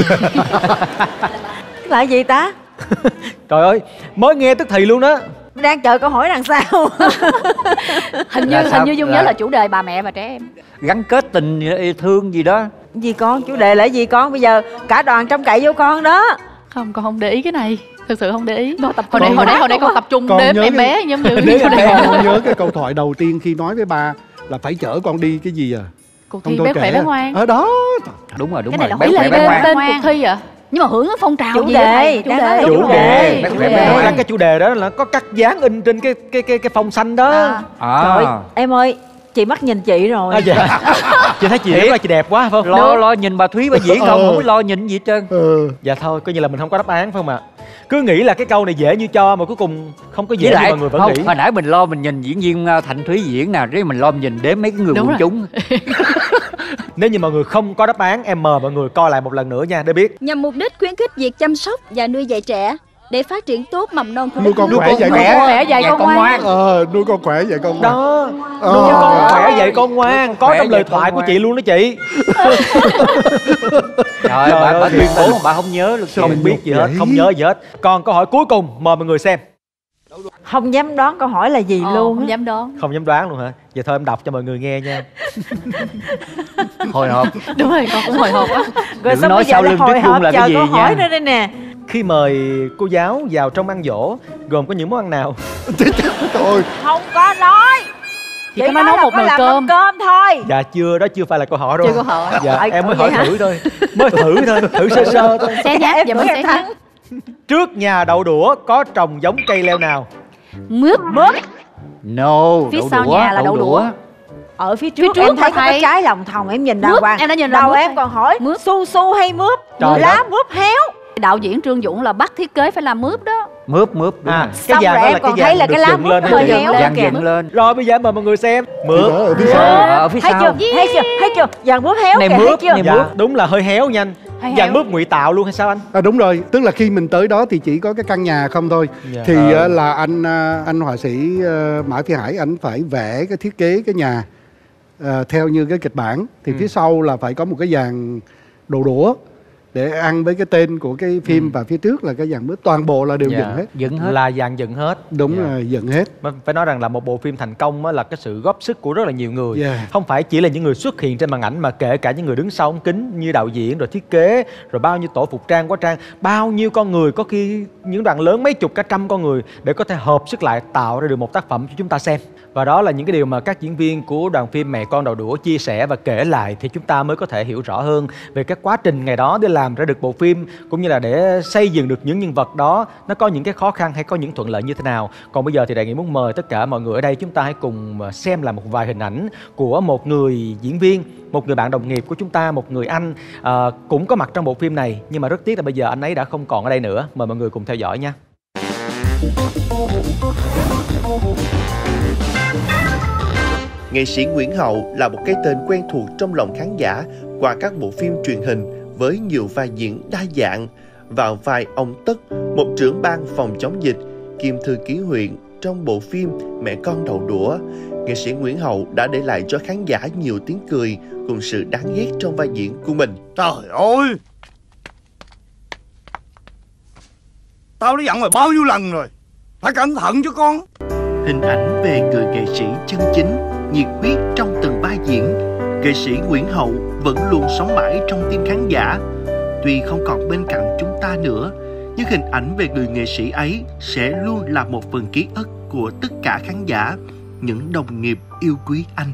Là gì ta? Trời ơi, mới nghe tức thì luôn đó. Đang chờ câu hỏi đằng sau. Hình như Là hình sao? như Dung Là- nhớ là chủ đề bà mẹ và trẻ em. Gắn kết tình yêu thương gì đó. Gì con? Chủ đề là gì con? Bây giờ cả đoàn trông cậy vô con đó. Không, con không để ý cái này. Thực sự không để ý. Nó tập Hồi nãy hồi nãy hồi nãy con tập trung Con đếm nhớ em cái- bé giống như Nếu chủ đề. con nhớ cái câu thoại đầu tiên khi nói với ba là phải chở con đi cái gì à? Cuộc Không thi tôi bé kể khỏe bé à? ngoan. Ở đó. Đúng rồi, đúng Cái này rồi. là Ý là khỏe tên, bé ngoan. tên cuộc thi à? Nhưng mà hưởng ứng phong trào Chủ gì đề, vậy thầy? đang nói là Chủ chủ đề. đề. Bác Chủ khỏe đề. bé ngoan. Cái chủ đề đó là có cắt dán in trên cái cái cái cái phong xanh đó. À. À. Trời ơi, em ơi, chị mắt nhìn chị rồi. À, dạ. Chị thấy chị Thiệt. rất là chị đẹp quá phải không? Lo lo nhìn bà Thúy bà diễn không, Ờ. không có lo nhìn gì hết trơn. Ừ. Dạ thôi, coi như là mình không có đáp án phải không ạ? Cứ nghĩ là cái câu này dễ như cho mà cuối cùng không có dễ Với như lại mọi người vẫn không, nghĩ. hồi nãy mình lo mình nhìn diễn viên uh, Thành Thúy diễn nào, riêng mình lo mình nhìn đếm mấy cái người Đúng quần rồi. chúng. Nếu như mọi người không có đáp án, em mời mọi người coi lại một lần nữa nha để biết. Nhằm mục đích khuyến khích việc chăm sóc và nuôi dạy trẻ để phát triển tốt mầm non của Nuôi đất con nước. khỏe dạy con khỏe. ngoan. Khỏe dạy Dạ, con con ngoan. ngoan. Ờ, nuôi con khỏe dạy con ngoan. Đó, Ờ. nuôi con khỏe dạy con ngoan. Có Khỏe trong lời dạy con thoại của ngoan. chị luôn đó chị. Trời ơi, bà, bà ơi, tuyên thiệt bố tình. mà bà không nhớ được. Không biết gì hết, không nhớ gì hết. Còn câu hỏi cuối cùng mời mọi người xem. Không dám đoán câu hỏi là gì Ờ, luôn. không á. dám đoán. Không dám đoán luôn hả? Vậy thôi em đọc cho mọi người nghe nha. Hồi hộp. Đúng rồi, con cũng hồi hộp á. Rồi Đừng xong nói bây giờ sau là lưng hồi Tuyết Dung hộp là chờ cái gì câu hỏi nha. nữa đây nè. Khi mời cô giáo vào trong ăn dỗ gồm có những món ăn nào? Thôi. Không có nói. Chỉ có nói nấu là một có nồi làm cơm. mâm cơm thôi. Dạ chưa, đó chưa phải là câu hỏi đâu. Chưa câu hỏi. Dạ Ờ, em mới vậy hỏi hả? thử thôi. Mới thử thôi, thử sơ sơ thôi. Xé nháp, Em giờ tưởng mình em xé thắng. nháp. Trước nhà đậu đũa có trồng giống cây leo nào? Mướp. Mướp. No, Phía đậu sau đũa, nhà là đậu đũa. Ở phía trước, trước em thấy hả có cái thầy? trái lòng thòng, em nhìn đàng Mướp, hoàng. em đã nhìn ra Đầu mướp em rồi. còn hỏi Mướp. su su hay mướp? Trời Lá đất. mướp héo. Đạo diễn Trương Dũng là bắt thiết kế phải làm mướp đó. Mướp mướp đúng À, rồi. cái Xong vàng rồi đó em là cái còn thấy vàng là được cái lá dựng mướp lên hơi hay héo. dựng Dàn kìa. dựng lên. Rồi bây giờ em mời mọi người xem. Mướp. Đó, ở phía Ờ, sau. ở phía Thấy sau. chưa? Thấy chưa? Thấy chưa? Vàng mướp héo Này kìa, mướp, thấy chưa? này Dạ, mướp. đúng là hơi héo nhanh. Hơi Vàng héo. mướp ngụy tạo luôn hay sao anh? À, đúng rồi, tức là khi mình tới đó thì chỉ có cái căn nhà không thôi. Dạ. Thì Ờ. ờ, là anh ờ, anh họa sĩ ờ, Mã Phi Hải anh phải vẽ cái thiết kế cái nhà ờ, theo như cái kịch bản. Thì Ừ. phía sau là phải có một cái dàn đồ đũa để ăn với cái tên của cái phim, và phía trước là cái dàn mướp, toàn bộ là đều Dạ. dựng hết. Dựng hết. Là dàn dựng hết. Đúng Dạ. rồi, dựng hết. Mà phải nói rằng là một bộ phim thành công á, là cái sự góp sức của rất là nhiều người. Yeah. Không phải chỉ là những người xuất hiện trên màn ảnh mà kể cả những người đứng sau ống kính như đạo diễn rồi thiết kế rồi bao nhiêu tổ phục trang, hóa trang, bao nhiêu con người, có khi những đoàn lớn mấy chục cả trăm con người để có thể hợp sức lại tạo ra được một tác phẩm cho chúng ta xem. Và đó là những cái điều mà các diễn viên của đoàn phim Mẹ Con Đậu Đũa chia sẻ và kể lại thì chúng ta mới có thể hiểu rõ hơn về cái quá trình ngày đó để làm ra được bộ phim, cũng như là để xây dựng được những nhân vật đó nó có những cái khó khăn hay có những thuận lợi như thế nào. Còn bây giờ thì Đại Nghị muốn mời tất cả mọi người ở đây chúng ta hãy cùng xem lại một vài hình ảnh của một người diễn viên, một người bạn đồng nghiệp của chúng ta, một người anh à, cũng có mặt trong bộ phim này, nhưng mà rất tiếc là bây giờ anh ấy đã không còn ở đây nữa. Mời mọi người cùng theo dõi nha. Nghệ sĩ Nguyễn Hậu là một cái tên quen thuộc trong lòng khán giả qua các bộ phim truyền hình với nhiều vai diễn đa dạng. Vào vai ông Tất, một trưởng ban phòng chống dịch, kiêm thư ký huyện trong bộ phim Mẹ Con Đậu Đũa, nghệ sĩ Nguyễn Hậu đã để lại cho khán giả nhiều tiếng cười cùng sự đáng ghét trong vai diễn của mình. Trời ơi, tao đã dặn mày bao nhiêu lần rồi, phải cẩn thận cho con. Hình ảnh về người nghệ sĩ chân chính, nhiệt huyết trong từng vai diễn, nghệ sĩ Nguyễn Hậu vẫn luôn sống mãi trong tim khán giả. Tuy không còn bên cạnh chúng ta nữa, nhưng hình ảnh về người nghệ sĩ ấy sẽ luôn là một phần ký ức của tất cả khán giả, những đồng nghiệp yêu quý anh.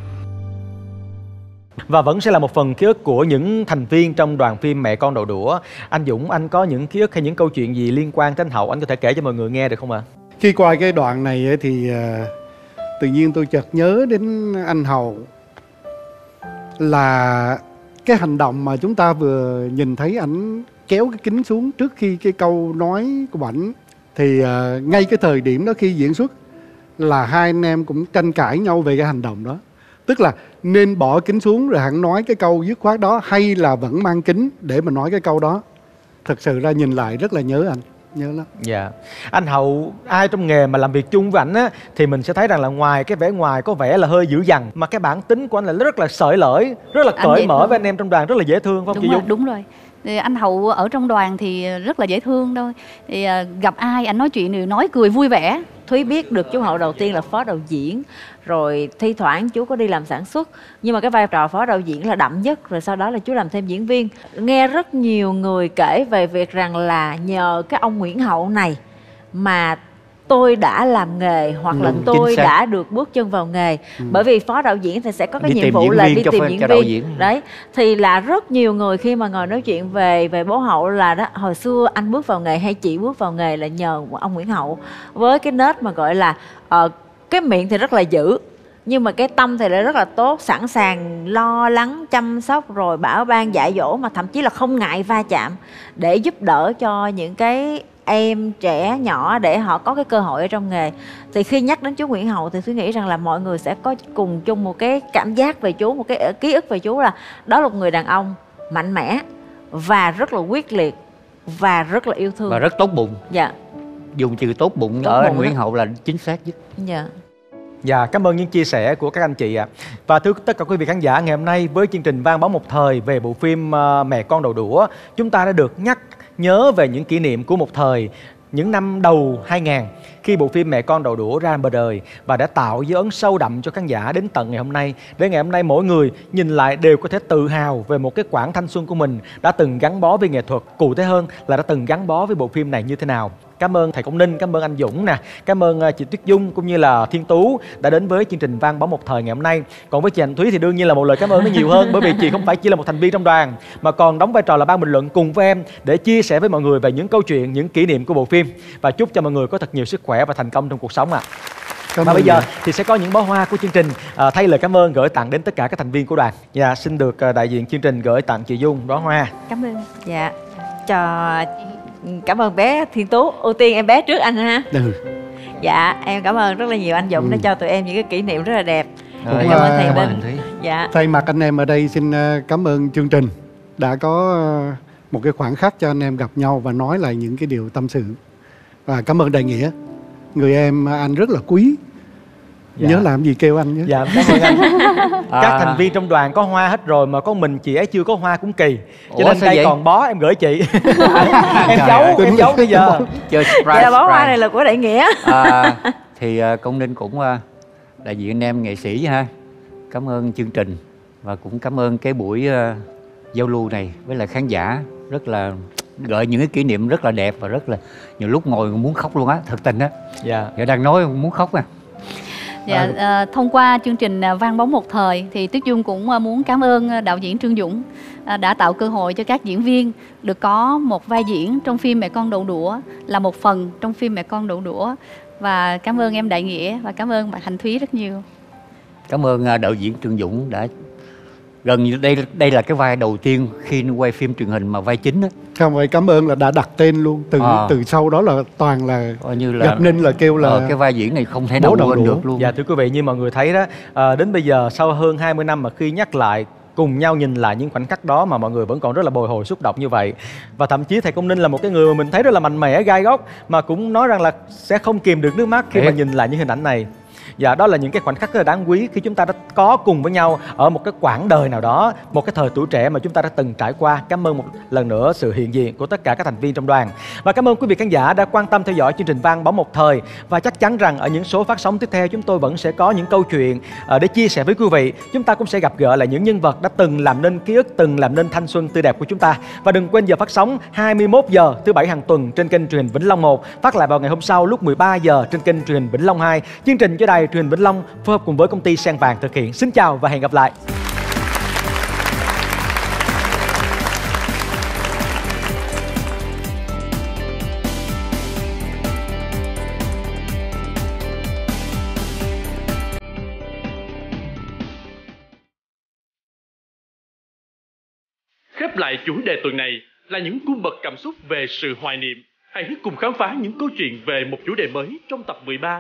Và vẫn sẽ là một phần ký ức của những thành viên trong đoàn phim Mẹ Con Đậu Đũa. Anh Dũng, anh có những ký ức hay những câu chuyện gì liên quan tới anh Hậu anh có thể kể cho mọi người nghe được không ạ? Khi qua cái đoạn này ấy thì uh, tự nhiên tôi chợt nhớ đến anh Hậu, là cái hành động mà chúng ta vừa nhìn thấy ảnh kéo cái kính xuống trước khi cái câu nói của ảnh. Thì uh, ngay cái thời điểm đó khi diễn xuất là hai anh em cũng tranh cãi nhau về cái hành động đó. Tức là nên bỏ kính xuống rồi hẳn nói cái câu dứt khoát đó, hay là vẫn mang kính để mà nói cái câu đó. Thật sự ra nhìn lại rất là nhớ anh, nhớ lắm. Dạ. Anh Hậu, ai trong nghề mà làm việc chung với ảnh á thì mình sẽ thấy rằng là ngoài cái vẻ ngoài có vẻ là hơi dữ dằn, mà cái bản tính của anh là rất là sởi lởi, rất là Anh cởi dễ mở thương. với anh em trong đoàn, rất là dễ thương phải không Đúng chị rồi, Dung? đúng rồi. Thì anh Hậu ở trong đoàn thì rất là dễ thương thôi. Thì à, gặp ai anh nói chuyện đều nói cười vui vẻ. Thúy biết được chú Hậu đầu tiên là phó đạo diễn, rồi thi thoảng chú có đi làm sản xuất, nhưng mà cái vai trò phó đạo diễn là đậm nhất, rồi sau đó là chú làm thêm diễn viên. Nghe rất nhiều người kể về việc rằng là nhờ cái ông Nguyễn Hậu này mà tôi đã làm nghề, hoặc là ừ, tôi đã được bước chân vào nghề. ừ. Bởi vì phó đạo diễn thì sẽ có cái đi nhiệm vụ là đi tìm cho, diễn cho viên diễn. Đấy, thì là rất nhiều người khi mà ngồi nói chuyện về về bố Hậu là đó, hồi xưa anh bước vào nghề hay chị bước vào nghề là nhờ ông Nguyễn Hậu, với cái nết mà gọi là uh, cái miệng thì rất là dữ, nhưng mà cái tâm thì lại rất là tốt, sẵn sàng lo lắng chăm sóc rồi bảo ban dạy dỗ, mà thậm chí là không ngại va chạm để giúp đỡ cho những cái em trẻ nhỏ để họ có cái cơ hội ở trong nghề. Thì khi nhắc đến chú Nguyễn Hậu thì tôi nghĩ rằng là mọi người sẽ có cùng chung một cái cảm giác về chú, một cái ký ức về chú là đó là một người đàn ông mạnh mẽ và rất là quyết liệt và rất là yêu thương và rất tốt bụng. Dạ. Dùng từ tốt bụng tốt ở bụng Nguyễn đó. Hậu là chính xác nhất. Dạ. Dạ, cảm ơn những chia sẻ của các anh chị ạ. À. Và thưa tất cả quý vị khán giả, ngày hôm nay với chương trình Vang bóng một thời về bộ phim uh, Mẹ con đầu đũa, chúng ta đã được nhắc nhớ về những kỷ niệm của một thời, những năm đầu hai nghìn khi bộ phim Mẹ con đầu đũa ra bờ đời và đã tạo dấu ấn sâu đậm cho khán giả đến tận ngày hôm nay. Đến ngày hôm nay mỗi người nhìn lại đều có thể tự hào về một cái quãng thanh xuân của mình đã từng gắn bó với nghệ thuật, cụ thể hơn là đã từng gắn bó với bộ phim này như thế nào. Cảm ơn thầy Công Ninh, cảm ơn anh Dũng nè, cảm ơn chị Tuyết Dung cũng như là Thiên Tú đã đến với chương trình Vang bóng một thời ngày hôm nay. Còn với chị Hạnh Thúy thì đương nhiên là một lời cảm ơn nó nhiều hơn, bởi vì chị không phải chỉ là một thành viên trong đoàn mà còn đóng vai trò là ban bình luận cùng với em để chia sẻ với mọi người về những câu chuyện, những kỷ niệm của bộ phim, và chúc cho mọi người có thật nhiều sức khỏe và thành công trong cuộc sống ạ. À. Và bây giờ thì sẽ có những bó hoa của chương trình à, thay lời cảm ơn gửi tặng đến tất cả các thành viên của đoàn. Dạ, xin được đại diện chương trình gửi tặng chị Dung bó hoa. Cảm ơn. Dạ, cho cảm ơn bé Thiên Tú, ưu tiên em bé trước anh ha. Ừ. Dạ, em cảm ơn rất là nhiều anh Dũng ừ. đã cho tụi em những cái kỷ niệm rất là đẹp. Cũng cảm ơn thầy Minh. Dạ. Thay mặt anh em ở đây xin cảm ơn chương trình đã có một cái khoảnh khắc cho anh em gặp nhau và nói lại những cái điều tâm sự. Và cảm ơn Đại Nghĩa, người em anh rất là quý. Dạ. Nhớ làm gì kêu anh nhé. Dạ, cảm ơn anh. Các à. thành viên trong đoàn có hoa hết rồi mà có mình chị ấy chưa có hoa cũng kỳ. Cho Ủa, nên đây vậy? Còn bó em gửi chị. Em giấu, ơi, em giấu bây giờ. Vậy là bó hoa này là của Đại Nghĩa. À, thì uh, Công Ninh cũng uh, đại diện anh em nghệ sĩ ha. Cảm ơn chương trình và cũng cảm ơn cái buổi uh, giao lưu này với lại khán giả, rất là gợi những cái kỷ niệm rất là đẹp và rất là nhiều lúc ngồi muốn khóc luôn á, thật tình á. Dạ. Giờ đang nói muốn khóc à. Dạ, à, thông qua chương trình Vang bóng một thời thì Tuyết Dung cũng muốn cảm ơn đạo diễn Trương Dũng à, đã tạo cơ hội cho các diễn viên được có một vai diễn trong phim Mẹ con đậu đũa, là một phần trong phim Mẹ con đậu đũa. Và cảm ơn em Đại Nghĩa và cảm ơn bạn Hạnh Thúy rất nhiều. Cảm ơn đạo diễn Trương Dũng đã gần như đây đây là cái vai đầu tiên khi quay phim truyền hình mà vai chính đó. Không phải cảm ơn là đã đặt tên luôn, từ à. từ sau đó là toàn là coi như là gặp Ninh là kêu là ờ, cái vai diễn này không thể nào quên được luôn. Dạ thưa quý vị, như mọi người thấy đó, à, đến bây giờ sau hơn hai mươi năm mà khi nhắc lại cùng nhau nhìn lại những khoảnh khắc đó mà mọi người vẫn còn rất là bồi hồi xúc động như vậy. Và thậm chí thầy Công Ninh là một cái người mà mình thấy rất là mạnh mẽ, gai góc, mà cũng nói rằng là sẽ không kìm được nước mắt khi Thế. mà nhìn lại những hình ảnh này. Dạ, đó là những cái khoảnh khắc rất là đáng quý khi chúng ta đã có cùng với nhau ở một cái quãng đời nào đó, một cái thời tuổi trẻ mà chúng ta đã từng trải qua. Cảm ơn một lần nữa sự hiện diện của tất cả các thành viên trong đoàn. Và cảm ơn quý vị khán giả đã quan tâm theo dõi chương trình Vang bóng một thời. Và chắc chắn rằng ở những số phát sóng tiếp theo chúng tôi vẫn sẽ có những câu chuyện để chia sẻ với quý vị. Chúng ta cũng sẽ gặp gỡ lại những nhân vật đã từng làm nên ký ức, từng làm nên thanh xuân tươi đẹp của chúng ta. Và đừng quên giờ phát sóng hai mươi mốt giờ thứ bảy hàng tuần trên kênh truyền hình Vĩnh Long một, phát lại vào ngày hôm sau lúc mười ba giờ trên kênh truyền hình Vĩnh Long hai. Chương trình do đài truyền hình Vĩnh Long phối hợp cùng với công ty Sen Vàng thực hiện. Xin chào và hẹn gặp lại. Khép lại chủ đề tuần này là những cung bậc cảm xúc về sự hoài niệm. Hãy cùng khám phá những câu chuyện về một chủ đề mới trong tập mười ba.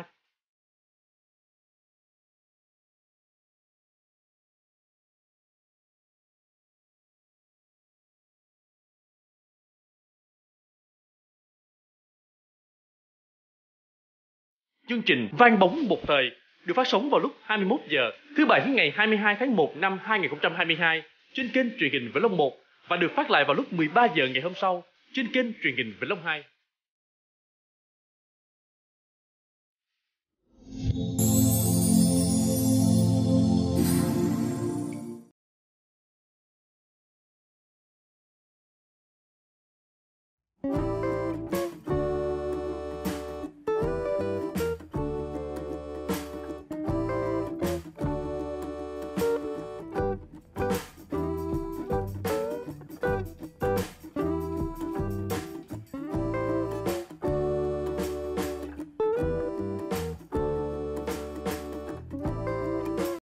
Chương trình Vang bóng một thời được phát sóng vào lúc hai mươi mốt giờ thứ bảy ngày hai mươi hai tháng một năm hai nghìn không trăm hai mươi hai trên kênh truyền hình Vĩnh Long một và được phát lại vào lúc mười ba giờ ngày hôm sau trên kênh truyền hình Vĩnh Long hai.